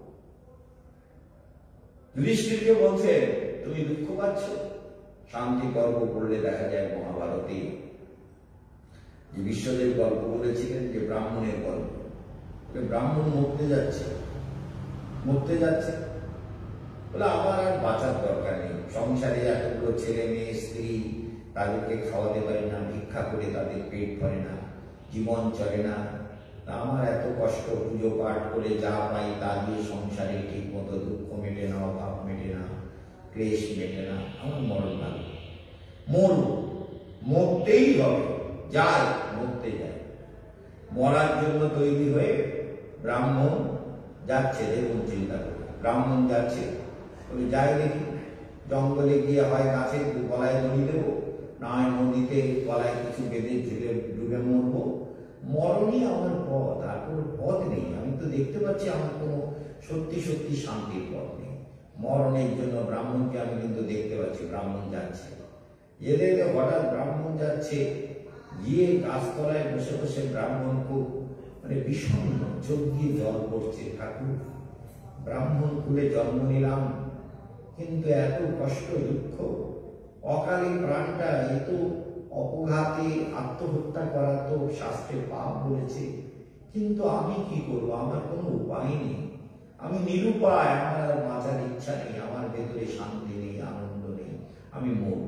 যুধিষ্ঠিরকে বলছে তুমি দুঃখ পাচ্ছ? শান্তি গল্প পড়লে দেখা যায় মহাভারতে যে বিশ্বদেব গল্প বলেছিলেন, যে ব্রাহ্মণের গল্প। ব্রাহ্মণ মরতে যাচ্ছে, মরতে যাচ্ছে বলে আমার আর বাঁচার দরকার নেই, সংসারে এতগুলো ছেলে মেয়ে স্ত্রী, তাদেরকে খাওয়াতে পারি না, ভিক্ষা করে তাদের পেট ভরে না, জীবন চলে না, আমার এত কষ্ট পুজো পাঠ করে যা পাই তা দিয়ে সংসারে ঠিক মতো দুঃখ মেটে না, অভাব মেটে না, ক্লেশ মেটে না, আমার মরণ লাগবে, মরব, মরতেই হবে, যাই মরতে যায়। মরার জন্য তৈরি হয়ে ব্রাহ্মণ যাচ্ছে, দেখুন চিন্তা করে, ব্রাহ্মণ যাচ্ছে, বলে যাই দেখি জঙ্গলে গিয়ে হয় গাছের গলায় দড়ি দেবো, না হয় নদীতে গলায় কিছু বেঁধে ঝুলে ডুবে মরবো, মরণই আমার পথ, আর কোনো পথ নেই। আমি তো দেখতে পাচ্ছি আমার কোনো সত্যি সত্যি শান্তির পথ নেই। মরণের জন্য ব্রাহ্মণকে আমি কিন্তু দেখতে পাচ্ছি, ব্রাহ্মণ যাচ্ছে, এদের হঠাৎ ব্রাহ্মণ যাচ্ছে, গিয়ে গাছতলায় বসে বসে ব্রাহ্মণ খুব মানে বিষণ্ণ, চোখ দিয়ে জল পড়ছে, ঠাকুর ব্রাহ্মণ কুলে জন্ম নিলাম, কিন্তু এত কষ্ট দুঃখ, অকালে প্রাণটা, এ তো অপঘাতে আত্মহত্যা করা তো শাস্ত্রে পাপ বলেছে, কিন্তু আমি কি করবো, আমার কোনো উপায় নেই, আমি নিরুপায়, আমার আর বাঁচার ইচ্ছা নেই, আমার ভেতরে শান্তি নেই, আনন্দ নেই, আমি মরব।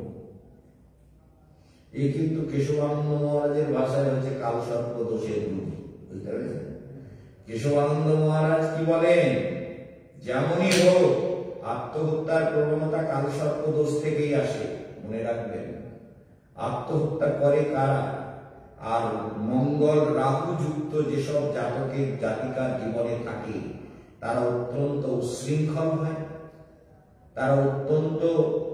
এই কিন্তু কেশবানন্দ মহারাজের ভাষায় হচ্ছে কালসর্প দোষের রূপী, বুঝতে পেরেছেন? কেশবানন্দ মহারাজ কি বলেন, যেমনই হোক আত্মহত্যার প্রবণতা কালসর্প দোষ থেকেই আসে, মনে রাখবেন। আত্মহত্যা করে কারা? আর মঙ্গল রাহু যুক্ত যেসব জাতকের জাতিকার জীবনে থাকে, তারা অত্যন্ত উশৃঙ্খল হয়, তারা অত্যন্ত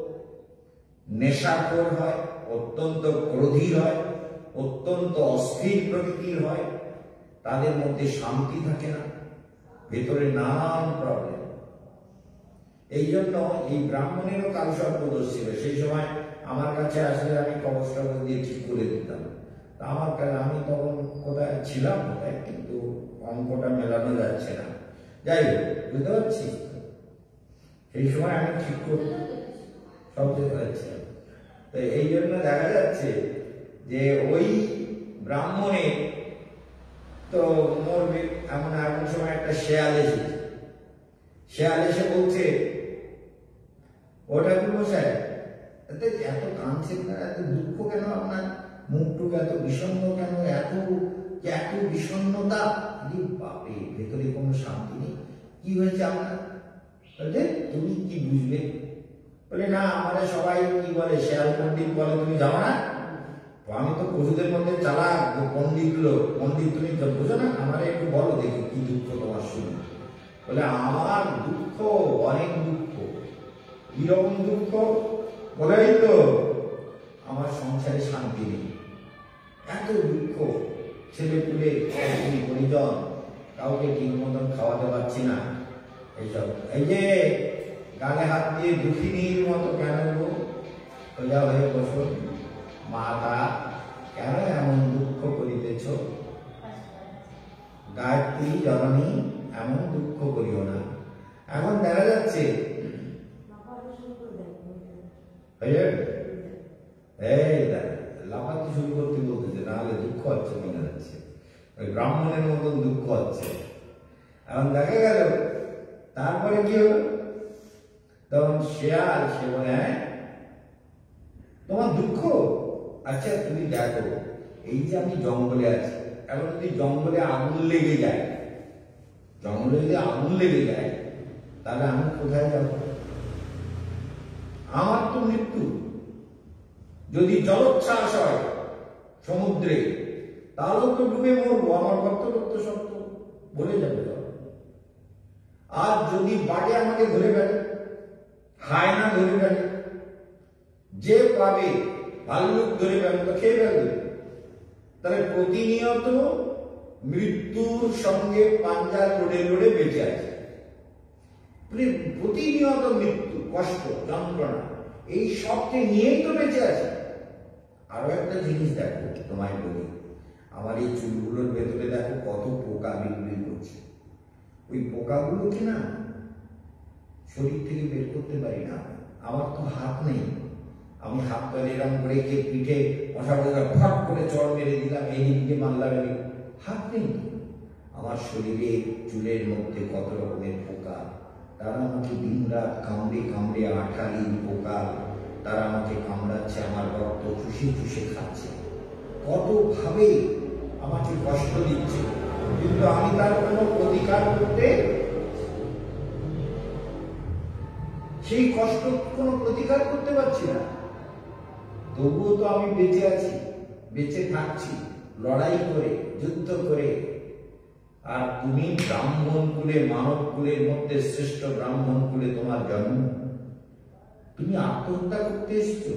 নেশাখোর হয়, অত্যন্ত ক্রোধী হয়, অত্যন্ত অস্থির প্রকৃতির হয়, তাদের মধ্যে শান্তি থাকে না, ভেতরে নানান প্রবলেম। এই জন্য এই ব্রাহ্মণেরও কালসর্প দোষ ছিল। সেই সময় আমার কাছে আসলে আমি কবচটা দিয়ে ঠিক করে দিতাম, তা আমার কাছে আমি তখন কোথায় ছিলাম, কোথায় কিন্তু অঙ্কটা মেলানো যাচ্ছে না, যাই হোক বুঝতে পারছি, সেই সময় আমি ঠিক করে সব যেতে পারছি। তো এই জন্য দেখা যাচ্ছে যে ওই ব্রাহ্মণে তো মরবে, এমন এমন সময় একটা শেয়াল এসেছে, শেয়াল এসে বলছে, ওটা কি মশাই এত কাঁদছেন না, এত দুঃখ কেন, আপনার মুখটুক এত বিষণ্ণ কেন, এত এত বিষণ্ণতা, বাপরে ভেতরে কোনো শান্তি নেই, কি হয়েছে আপনার? বলছে তুমি কি বুঝলে? বলে না, আমরা সবাই কি বলে, শেয়াল পণ্ডিত বলে তুমি যাও না, তো আমি তো পশুদের মধ্যে চালাক, পণ্ডিত লোক। পণ্ডিত তুমি বোঝো না, আমার একটু বলো দেখি কি দুঃখ তোমার শুনি। বলে আমার দুঃখ, অনেক দুঃখ। কিরকম দুঃখ? বলে এই তো আমার সংসারে শান্তি নেই, এত দুঃখ। ছেলে পুলে পরিজন, কাউকে ঠিক মতন খাওয়াতে পারছি না, এইসব। এই যে গালে হাত দিয়ে দুঃখিনীর মতো কেন গো সোজা হয়ে বসো, মাতা কেন এমন দুঃখ করিতেছ? গায়ত্রী জননী এমন দুঃখ করিও না। এখন দেখা যাচ্ছে এই লাফাতে শুরু করতে বলতেছে, নাহলে দুঃখ হচ্ছে মনে হচ্ছে, ওই ব্রাহ্মণের মতন দুঃখ হচ্ছে। এখন দেখা গেল তারপরে কি হলো, তখন শেয়াল সে বলে, হ্যাঁ তোমার দুঃখ? আচ্ছা তুমি দেখো, এই যে আমি জঙ্গলে আছি, এখন যদি জঙ্গলে আগুন লেগে যায়, জঙ্গলে যদি আগুন লেগে যায়, তাহলে আমি কোথায় যাব? আমার তো মৃত্যু। যদি জলোচ্ছ্বাস হয় সমুদ্রে, তাহলে তো ডুবে মরবো, আমার কর্তব্য সত্য বলে যাবে। আর যদি বাঘে আমাকে ধরে ফেলে, হায়না ধরে ফেলে, যে পাবে ভাল্লুক ধরে ফেলে তো খেয়ে ফেলবে। তাহলে প্রতিনিয়ত মৃত্যুর সঙ্গে পাঞ্জা লড়ে লড়ে বেঁচে আছে। প্রতিনিয়ত মৃত্যু, কষ্ট, যন্ত্রণা, এই সবকে নিয়েই তো বেঁচে আছে। আরো একটা জিনিস দেখো, তোমায় বলি, আমার এই চুলগুলোর ভেতরে দেখো কত পোকা বিড়বিড় করছে। ওই পোকাগুলো কি না শরীর থেকে বের করতে পারি না। আমার তো হাত নেই, আমি হাত ধরে এরকম করে গিয়ে পিঠে মশা পোকা ফট করে চড় মেরে দিলাম, এই দিকে মারলাম, হাত নেই। আমার শরীরে চুলের মধ্যে কত রকমের পোকা, তারা আমাকে দিন রাত কামড়ে কামড়ে, আঠালি পোকা, তারা আমাকে কামড়াচ্ছে, আমার রক্ত চুষে চুষে খাচ্ছে, কত ভাবে আমাকে কষ্ট দিচ্ছে, কিন্তু আমি তার কোনো প্রতিকার করতে, সেই কষ্ট কোনো প্রতিকার করতে পারছি না। তবুও তো আমি বেঁচে আছি, বেঁচে থাকছি লড়াই করে, যুদ্ধ করে। আর তুমি ব্রাহ্মণ কুলে, মানব কুলের মধ্যে শ্রেষ্ঠ ব্রাহ্মণ কুলে তোমার জন্ম, তুমি আত্মহত্যা করতে এসেছো?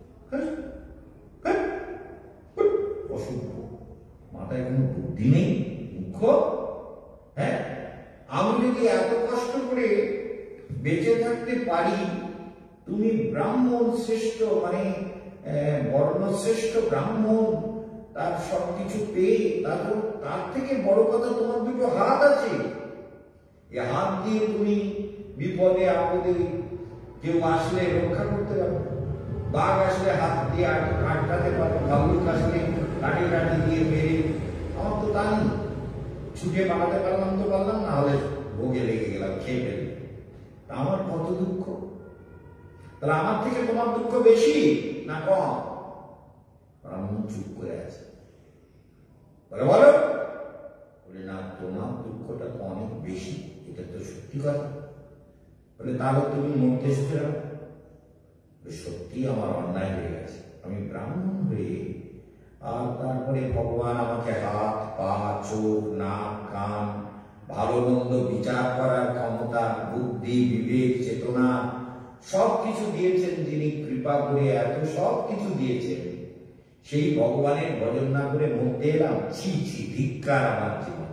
অসুখ, মাথায় কোনো বুদ্ধি নেই, দুঃখ। হ্যাঁ, আমি যদি এত কষ্ট করে বেঁচে থাকতে পারি, তুমি ব্রাহ্মণ শ্রেষ্ঠ, মানে বর্ণশ্রেষ্ঠ ব্রাহ্মণ, তার সবকিছু পেয়ে, তারপর তার থেকে বড় কথা তোমার দুটো হাত আছে। এই হাত দিয়ে তুমি বিপদে আপদে কেউ আসলে রক্ষা করতে পারো, বাঘ আসলে হাত দিয়ে আটকাতে পারো, ভাল্লুক আসলে কাটি কাটি দিয়ে মেরে। আমার তো তা নেই, ছুটে পালাতে পারলাম তো পারলাম, না হলে ভোগে লেগে গেলাম, খেয়ে ফেলি। আমার কত দুঃখ। তাহলে আমার থেকে তোমার দুঃখ বেশি না কম? ব্রাহ্মণ চুপ করে আছে, বলে বলো, বলে না তোমার দুঃখটা তো অনেক বেশি, এটা তো সত্যি কথা। বলে তাহলে তুমি মরতে এসেছো? সত্যি আমার অন্যায় হয়ে গেছে, আমি ব্রাহ্মণ হয়ে, আর তারপরে ভগবান আমাকে হাত, পা, চোখ, নাক, কান, ভালো মন্দ বিচার করার ক্ষমতা, বুদ্ধি, বিবেক, চেতনা সব কিছু দিয়েছেন, যিনি কৃপা করে এত সব কিছু দিয়েছেন, সেই ভগবানের ভজন না করে মরতে এলাম? ছি ছি, ধিক্কার আমার জীবনে,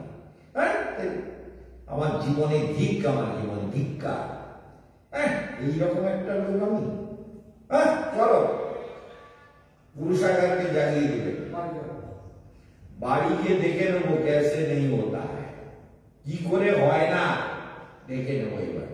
আমার জীবনে ধিক, আমার জীবনে ধিক্কার। এইরকম একটা লোক আমি। চলো পুরুষাগারকে জাগিয়ে দেবে, বাড়ি গিয়ে দেখে নেবো कैसे नहीं होता है, কি করে হয় না দেখে নেবো এবার।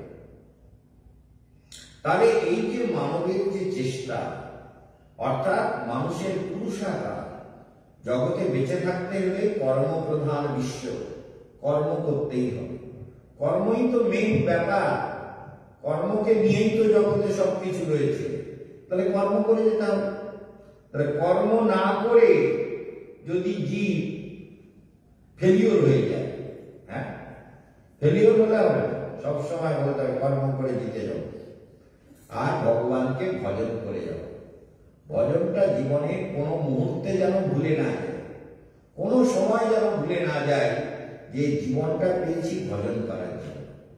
তাহলে এই যে মানবের যে চেষ্টা, অর্থাৎ মানুষের পুরুষাগার, জগতে বেঁচে থাকতে হলে কর্মপ্রধান বিশ্ব, কর্ম করতেই হবে। কর্মই তো মেইন ব্যাপার, কর্মকে নিয়েই তো জগতে সবকিছু রয়েছে। তাহলে কর্ম করে যেতে হবে। তাহলে কর্ম না করে যদি জীব ফেলিওর হয়ে যায়, হ্যাঁ, ফেলিওর হলে হবে, সবসময় বলতে হবে কর্ম করে জিতে যাবো আর ভগবানকে ভজন করে যাবো। ভজনটা জীবনে কোনো মুহূর্তে যেন ভুলে না যায়, কোনো সময় যেন ভুলে না যায় যে জীবনটা পেয়েছি ভজন করার জন্য।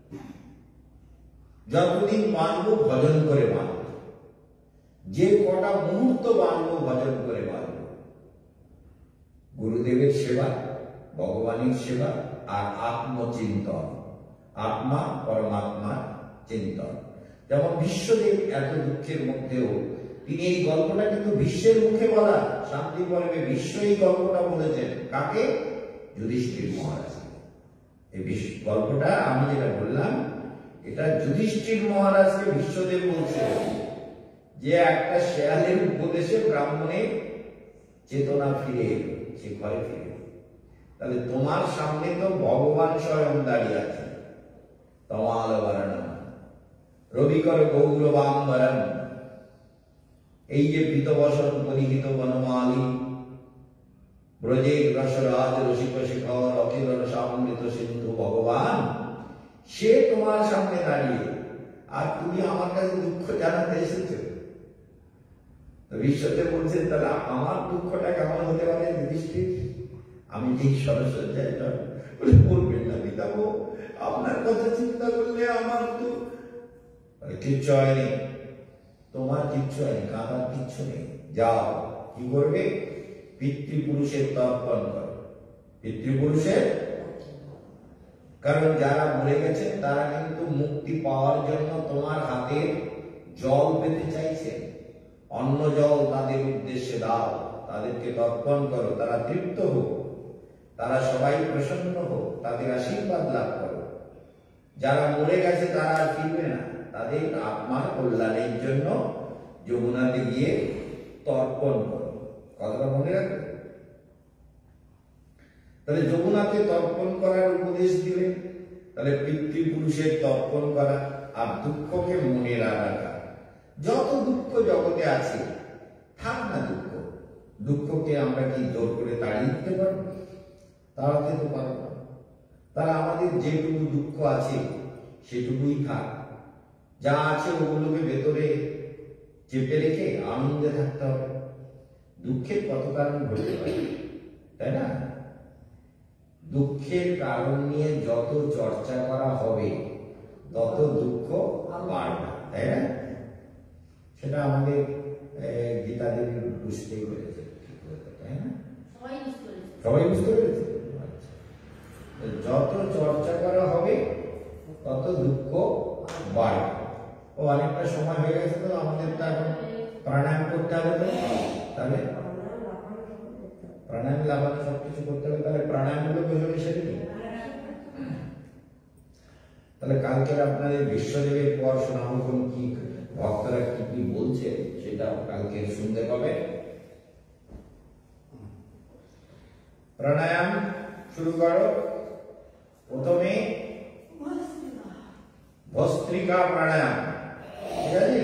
যতদিন বাঁচবো ভজন করে বাঁচব, যে কটা মুহূর্ত বাঁচবো ভজন করে বাঁচব। গুরুদেবের সেবা, ভগবানের সেবা আর আত্মচিন্তন, আত্মা পরমাত্মার চিন্তন। যেমন বিশ্বদেব এত দুঃখের মধ্যেও তিনি এই গল্পটা কিন্তু বিশ্বের মুখে বলা, শান্তি পর্বে বিশ্ব এই গল্পটা বলেছেন কাকে? যুধিষ্ঠির মহারাজ। এই গল্পটা আমি যেটা বললাম এটা যুধিষ্ঠির মহারাজকে বিশ্বদেব বলছে যে একটা শেয়ালের উপদেশে ব্রাহ্মণের চেতনা ফিরে এলো, সে ঘরে ফিরে। তাহলে তোমার সামনে তো ভগবান স্বয়ং দাঁড়িয়ে আছে। তমাল বরণম রবিকর গৌরবাম্বরম, এই যে পীতবসন পরিহিত বনমালী, ব্রজের রসরাজ রসিক শেখর অখিল রসামৃত সিন্ধু ভগবান, সে তোমার সামনে দাঁড়িয়ে, আর তুমি আমার কাছে দুঃখ জানাতে এসেছো। বিশ্বদেব বলছেন তাহলে আমার দুঃখটা কেমন হতে পারে যুধিষ্ঠির? আমি ঠিক সরস্বজ্জায় বলে বলবেন না পিতামহ, আপনার কথা চিন্তা করলে আমার তো কিচ্ছু হয়নি। তোমার কিচ্ছু হয়নি, কাঁদার কিচ্ছু নেই। যাও, কি করবে? পিতৃপুরুষের তর্পণ করো। পিতৃপুরুষের, কারণ যারা মরে গেছে তারা কিন্তু মুক্তি পাওয়ার জন্য তোমার হাতের জল পেতে চাইছে। অন্ন জল তাদের উদ্দেশ্যে দাও, তাদেরকে তর্পণ করো, তারা তৃপ্ত হোক, তারা সবাই প্রসন্ন হোক, তাদের আশীর্বাদ লাভ করো। যারা মরে গেছে তারা আর ফিরবে না, তাদের আত্মার কল্যাণের জন্য যমুনাতে গিয়ে তর্পণ করো। কথাটা মনে রাখবে। তাহলে যমুনাতে তর্পণ করার উপদেশ দিলেন। তাহলে পিতৃপুরুষের তর্পণ করা আর দুঃখকে মনে রাখা। যত দুঃখ জগতে আছে থাক না দুঃখ, দুঃখকে আমরা কি জোর করে তাড়িয়ে দিতে পারবো? তাড়াতে তো পারবো না। তারা আমাদের যেটুকু দুঃখ আছে সেটুকুই থাক, যা আছে ওগুলোকে ভেতরে চেপে রেখে আনন্দে থাকতে হবে। দুঃখের কত কারণ ঘটতে পারে, তাই না? দুঃখের কারণ নিয়ে যত চর্চা করা হবে তত দুঃখ বাড়বে, তাই না? সেটা আমাদের গীতাদেবী বুঝতেই পেরেছে, তাই না? সবাই বুঝতে পেরেছে। যত চর্চা করা হবে তত দুঃখ বাড়বে। ও অনেকটা সময় হয়ে গেছে, তো আমাদের তো এখন প্রাণায়াম করতে হবে। তো তাহলে প্রাণায়াম লাভানো সবকিছু করতে হবে। তাহলে প্রাণায়াম গুলো পেছনে সেরে নিই। তাহলে কালকের আপনাদের বিশ্বদেবের পর শোনাবো কোন কি ভক্তরা কি কি বলছে, সেটা কালকে শুনতে পাবে। প্রাণায়াম শুরু করো। প্রথমে ভস্ত্রিকা প্রাণায়াম, ঠিক আছে?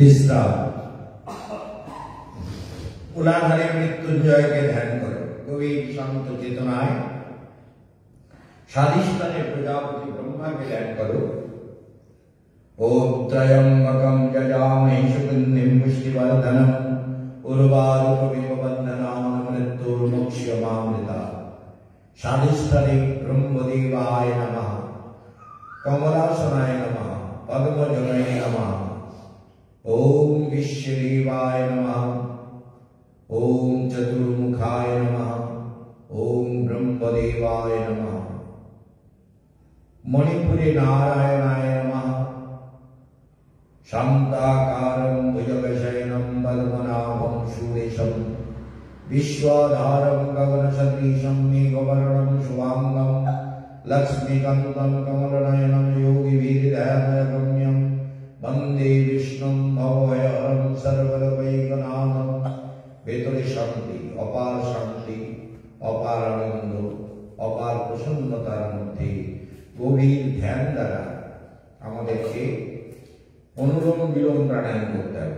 বিশ্রাম। উলাধারে মৃত্যুঞ্জয়কে ধ্যান করো, গভীর শান্ত চেতনায় স্বাধিষ্ঠানে প্রজাপতি ব্রহ্মাকে ধ্যান করো। ওম ত্রয়ম্বকম যজামহে সুগন্ধিম পুষ্টিবর্ধনম উর্বারুকমিব বন্ধনান মৃত্যুর্মোক্ষ্যমামৃতা। স্বাধিষ্ঠানে ব্রহ্মদেবায় নমঃ, কমলাসনায় নমঃ, পদ্মজনয়ে নমঃ। ओम विश्वदेवाय नमः, ओम चतुर्मुखाय नमः, ओम ब्रह्मदेवाय नमः। मणिपुरे नारायणाय नमः, शांताकारं भुजगशयनं पद्मनाभं सुरेशं विश्वाधारं गगनसदृशं मेघवर्णं शुभांगं लक्ष्मीकान्तं कमलनयनं योगिभिर्ध्यानगम्यं वंदे विष्णुं भवभयहरं सर्वलोकैकनाथं। ভেতরে শান্তি, অপার শান্তি, অপার আনন্দ, অপার প্রসন্নতার মধ্যে গভীর ধ্যান দ্বারা আমাদেরকে অনুলোম বিলোম প্রাণায়াম করতে হবে।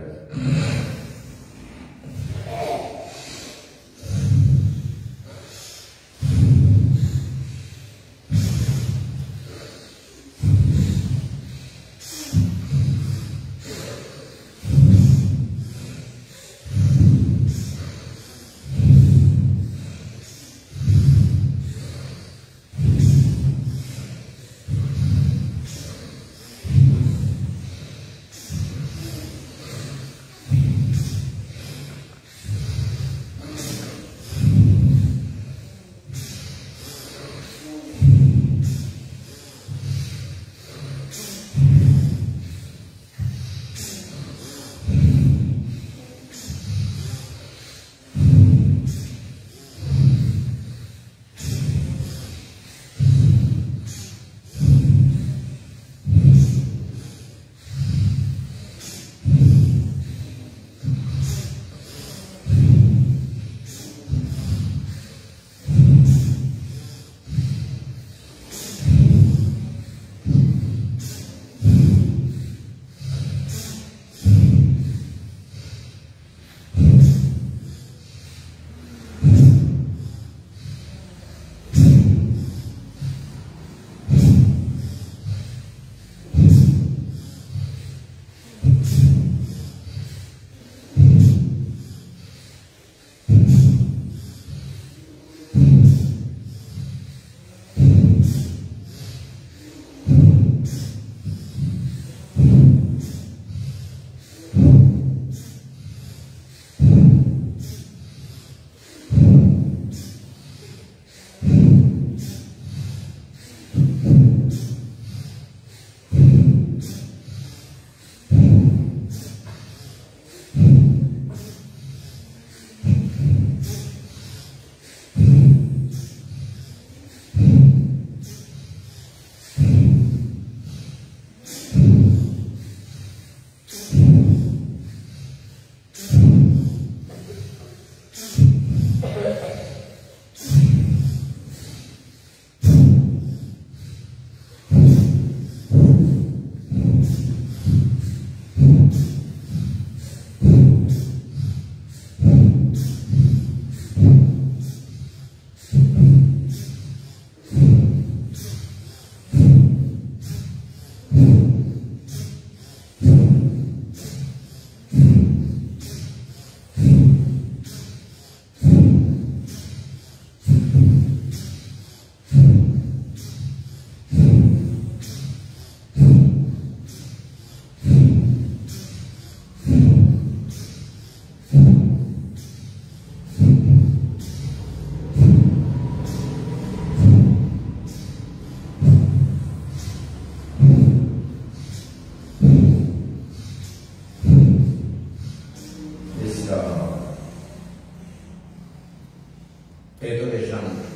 ভেতরে শান্তি,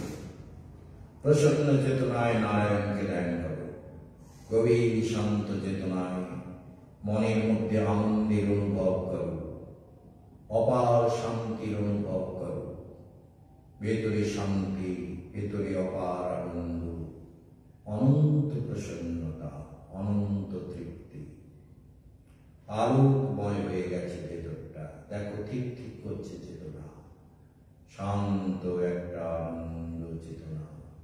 প্রসন্ন চেতনায় নারায়ণকে ধ্যান করো। গভীর শান্ত চেতনায় মনের মধ্যে আনন্দের অনুভব করো, অপার শান্তির অনুভব করো। ভেতরে শান্তি, ভেতরে অপার আনন্দ, অনন্ত প্রসন্নতা, অনন্ত তৃপ্তি। আলোকময় হয়ে গেছে ভেতরটা। দেখো ঠিক ঠিক করছে চেতনা, শান্ত একটা আনন্দ চেতনা।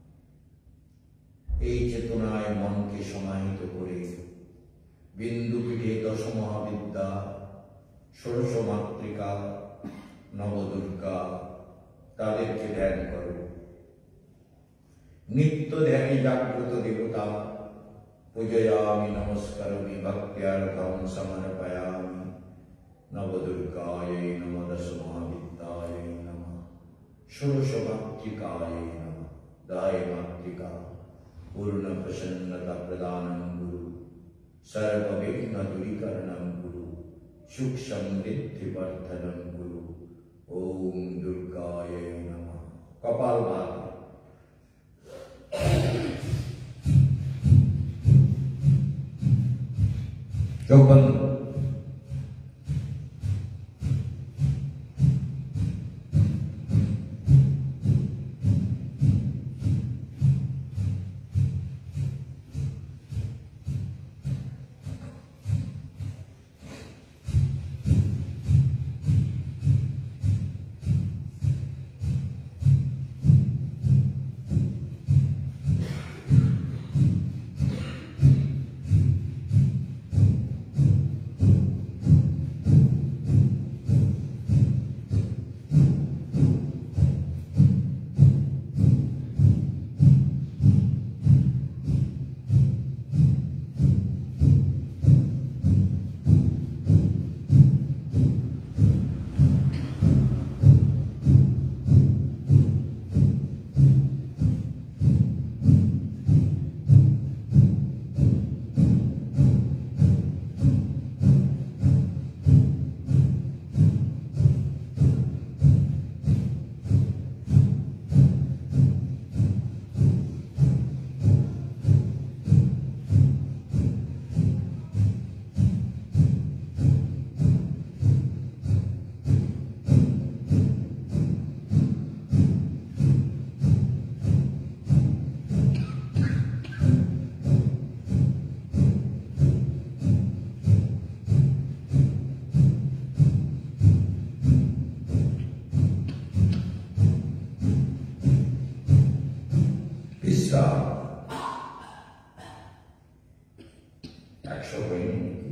এই চেতনায় মনকে সমাহিত করে বিন্দু পিঠে দশ মহাবিদ্যা, ষোড়শ মাতৃকা, নবদুর্গা তাদেরকে ধ্যান করো। নিত্য ধ্যানে জাগ্রত দেবতা পূজয়ামি নমস্কারামি ভক্ত্যার্থম সমর্পয়ামি। নবদুর্গায় নমঃ, দশ মহাবিদ্যায় নমঃ, ষোড়শ মাতৃকায় নমঃ। দায় মাতৃকা পূর্ণ প্রসন্নতা প্রদানম গুরু, সর্ববিঘ্ন দূরীকরণম গুরু, সুখ সমৃদ্ধি বর্ধনম গুরু। ওম দুর্গায় নমঃ। কপাল ভাত, চোখ বন্ধ। একশো হয়নি নাকি?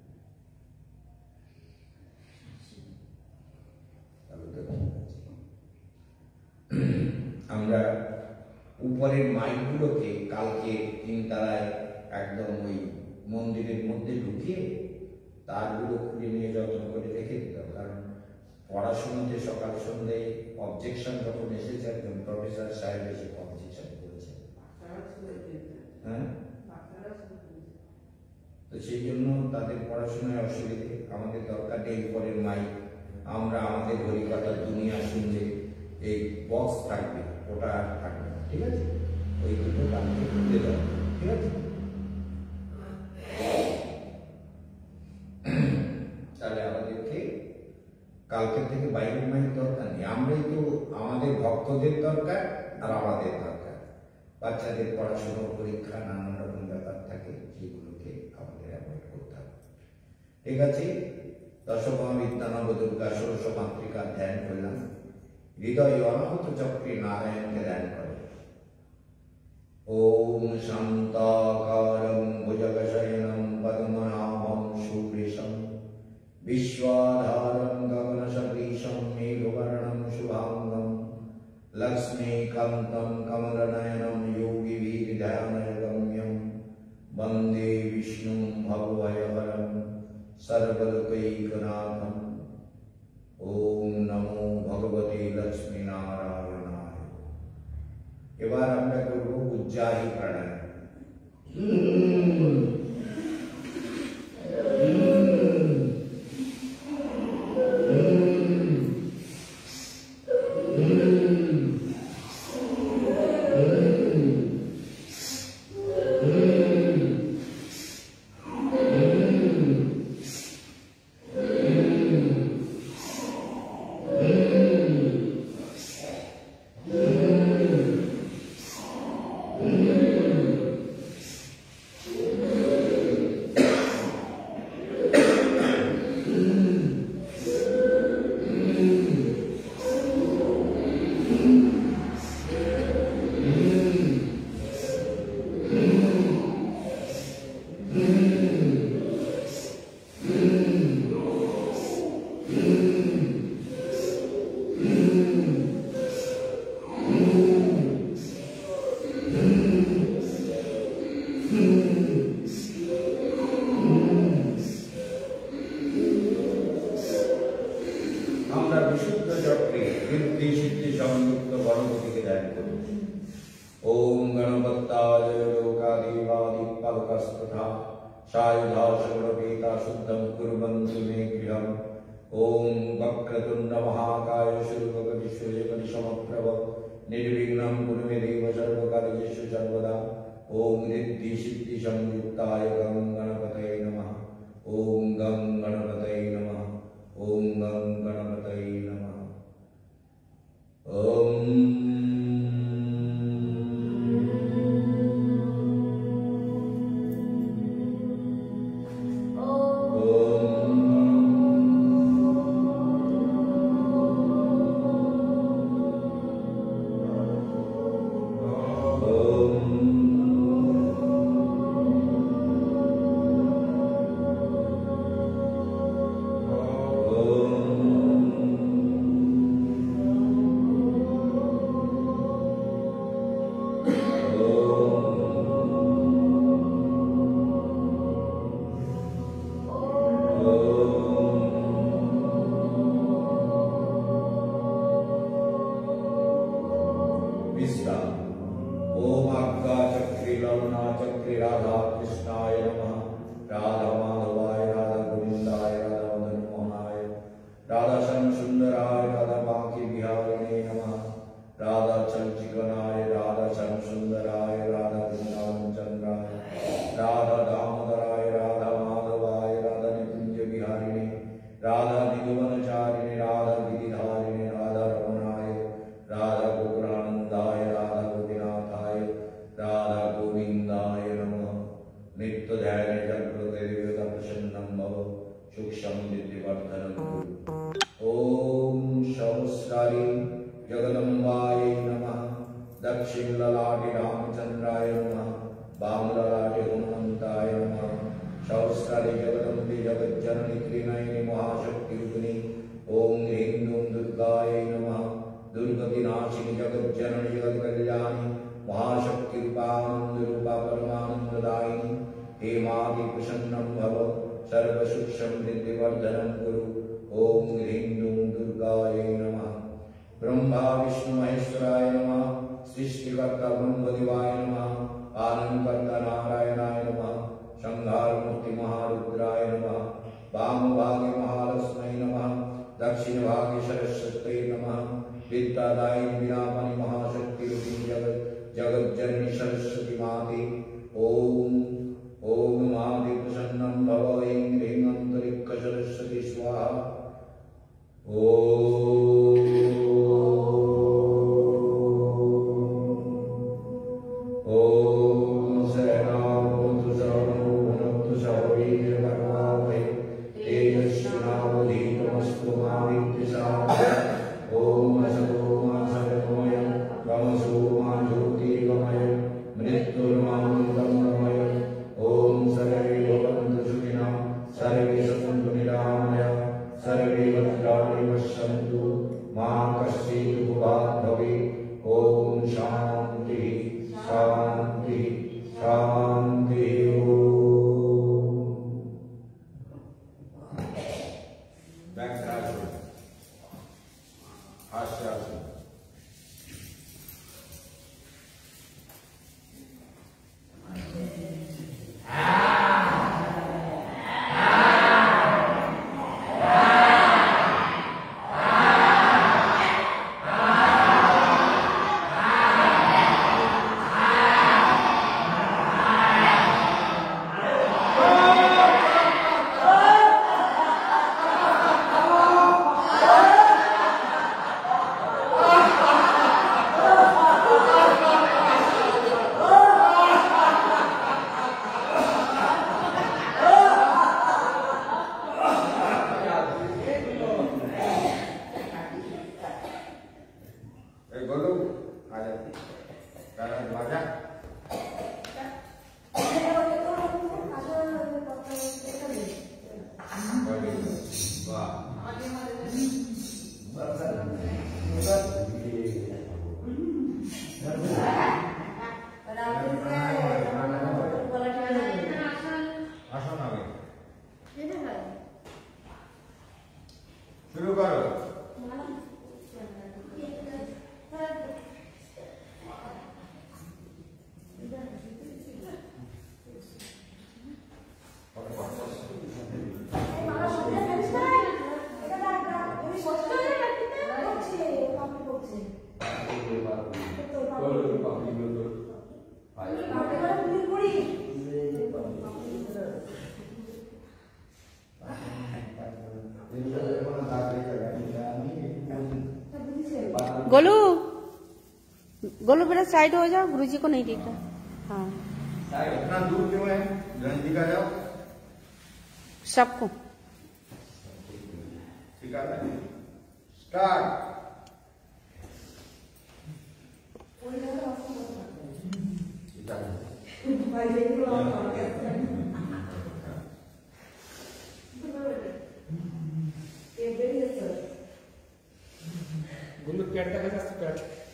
আমরা উপরের মাইকগুলোকে কালকে তিনতলায় একদম ওই মন্দিরের মধ্যে ঢুকিয়ে তারগুলো খুলে নিয়ে যত্ন করে রেখে দিতাম। কারণ পড়াশোনাতে সকাল সন্ধ্যায় অবজেকশন যখন এসেছে একদম প্রফেসর সাহেব এসে অবজেকশন করেছে, হ্যাঁ, তো সেই জন্য তাদের পড়াশোনায় অসুবিধে। আমাদের দরকার নেই উপরের মাইক, আমরা আমাদের হরিকথার দুনিয়া শুনলে এই বক্স থাকবে, ওটা আর থাকবে না, ঠিক আছে? ওই দুটো কানকে খুলে দেওয়া, ঠিক আছে? তাহলে আমাদেরকে কালকে থেকে বাইরের মাইক দরকার নেই, আমরাই তো আমাদের ভক্তদের দরকার আর আমাদের দরকার। বাচ্চাদের পড়াশোনা, পরীক্ষা, নানান রকম ব্যাপার থাকে, সেগুলোকে আমাদের অ্যাভয়েড করতে হবে, ঠিক আছে? দশ মহাবিদ্যা, নবদুর্গা, ষোড়শ মাতৃকা ধ্যান করলাম। হৃদয় অনাহত চক্রে নারায়ণকে ধ্যান করে। ওম শান্তাকারং ভুজগশয়নং পদ্মনাভং সুরেশং বিশ্বধারং গগনসদৃশং মেঘবর্ণং শুভাঙ্গং লক্ষ্মীকান্तं কমলনয়नं योगिभिर्ध्यानगम्यं वन्दे विष्णुं भवभयहरं सर्वलोकैकनाथं। ओम नमो भगवते लक्ष्मी नारायणाय। এবার আমরা করব উজ্জায়ী প্রাণায়াম। Mm-hmm. सायुधा सर्ववेदा शुद्धं कुर्वन्तु मे गृहम्। ओम वक्रतुंड महाकाय सूर्यकोटि समप्रभ निर्विघ्नं कुरु मे देव सर्वकार्येषु सर्वदा। ओम रिद्धि सिद्धि संयुक्ताय गं गणपतये नमः। ओम गं गणपतये नमः। ओम गं गणपतये नमः। ओम गोलू गोलू बेटा साइड हो जाओ, गुरुजी को नहीं दिख रहा। हाँ इतना दूर क्यों है? गणेश जी का जाओ सबको स्टार्ट। गुल्लू प्याटता कैसा प्याट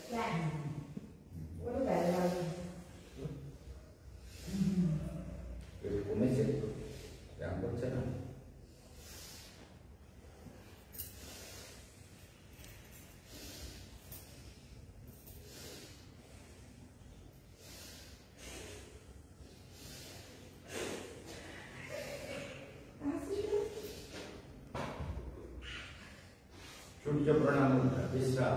सूर्य प्रणाम विश्राम।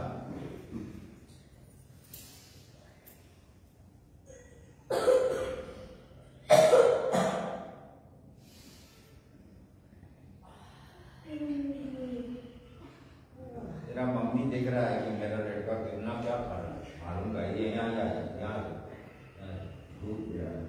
तेरा मम्मी देख रहा है कि मेरा लड़का कितना क्या खा रहा है, मालूंगा ये यहाँ यहाँ यहाँ दूध पी रहा है।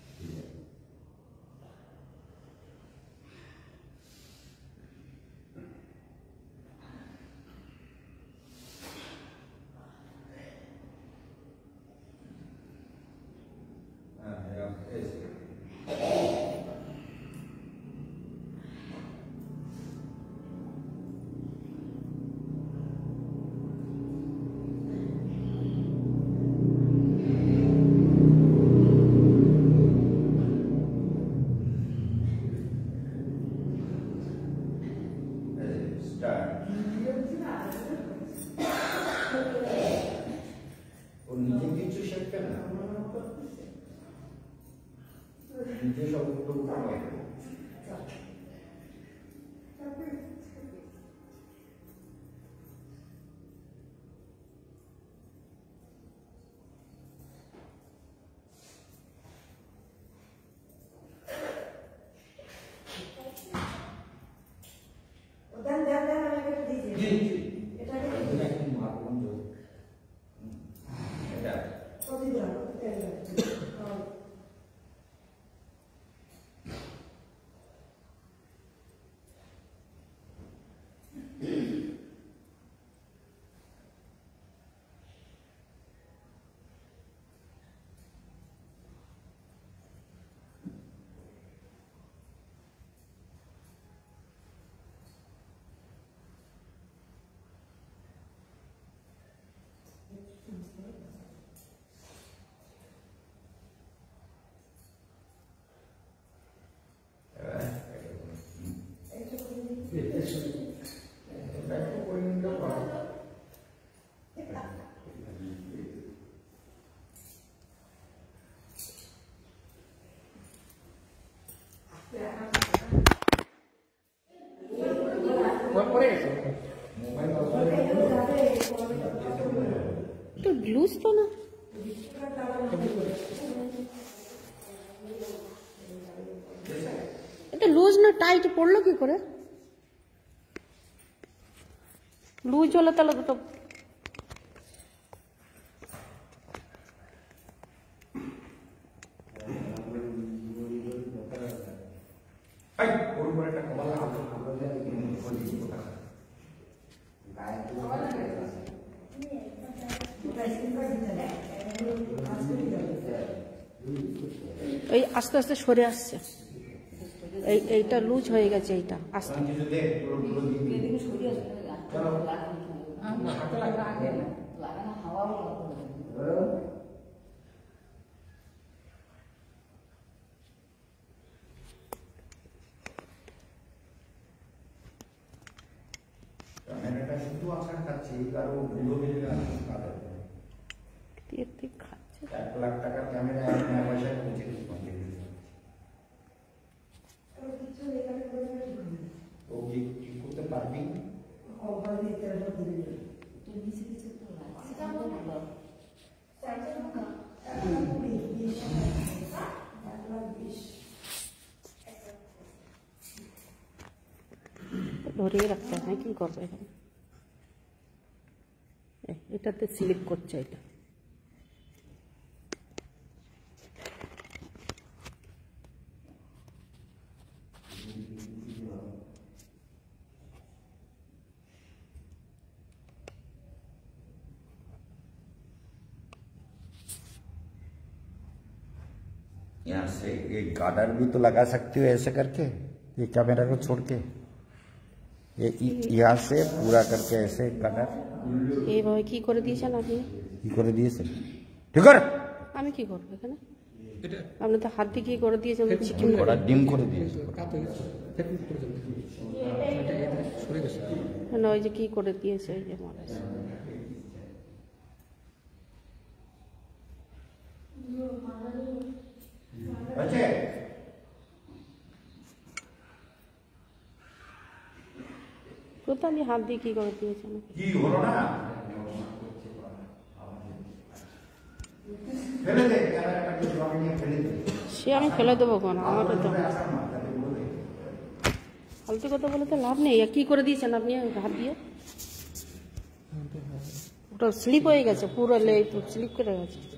नीचे কিছু শেখবে না, नीचे सब ऊपर ऊपर तो लूज तो ना এটা লুজ না টাইট পড়লো কি করে? লুজ হলে তাহলে তো এই আস্তে আস্তে সরে আসছে, এই এইটা লুজ হয়ে গেছে, এইটা আস্তে ক্যামেরাটা শুধু আসার কাছে কারো ভিডিও ভিডিও এতে খাচ্ছে এক লাখ টাকার ক্যামেরা এক নয় পয়সায় পৌঁছে দিচ্ছে ও কি কি করতে পারবি? ধরে রাখতে হয়, কি করবে? এটাতে স্লিপ করছে এটা। यहाँ से एक गार्डर भी तो लगा सकती हो ऐसे करके, ये कैमरा को छोड़ के, ये यहाँ से पूरा करके ऐसे गार्डर এইভাবে কি করে দিয়েছেন আপনি? কি করে দিয়েছে ঠিক করে আমি কি করবো এখানে? এটা আপনি তো হাত দিয়ে কি করে দিয়েছেন? চিকেন ওরা ডিম করে দিয়েছে। কাত হয়ে গেছে ফেকুন করে যাবে এটা এটা সরে গেছে না, ওই যে কি করে দিয়েছে ওই যে মহারাজ। আছে কোথাও আমি হাত দিয়ে কি করে দিয়েছেন? কি হলো না ফেলে দে ক্যামেরাটা কিছু আমি নিয়ে ফেলে দে। সে আমি ফেলে দেবো কেন? আমার তো ফালতু কথা বলে তো লাভ নেই। কি করে দিয়েছেন আপনি হাত দিয়ে? ওটা স্লিপ হয়ে গেছে, পুরো স্লিপ করে গেছে।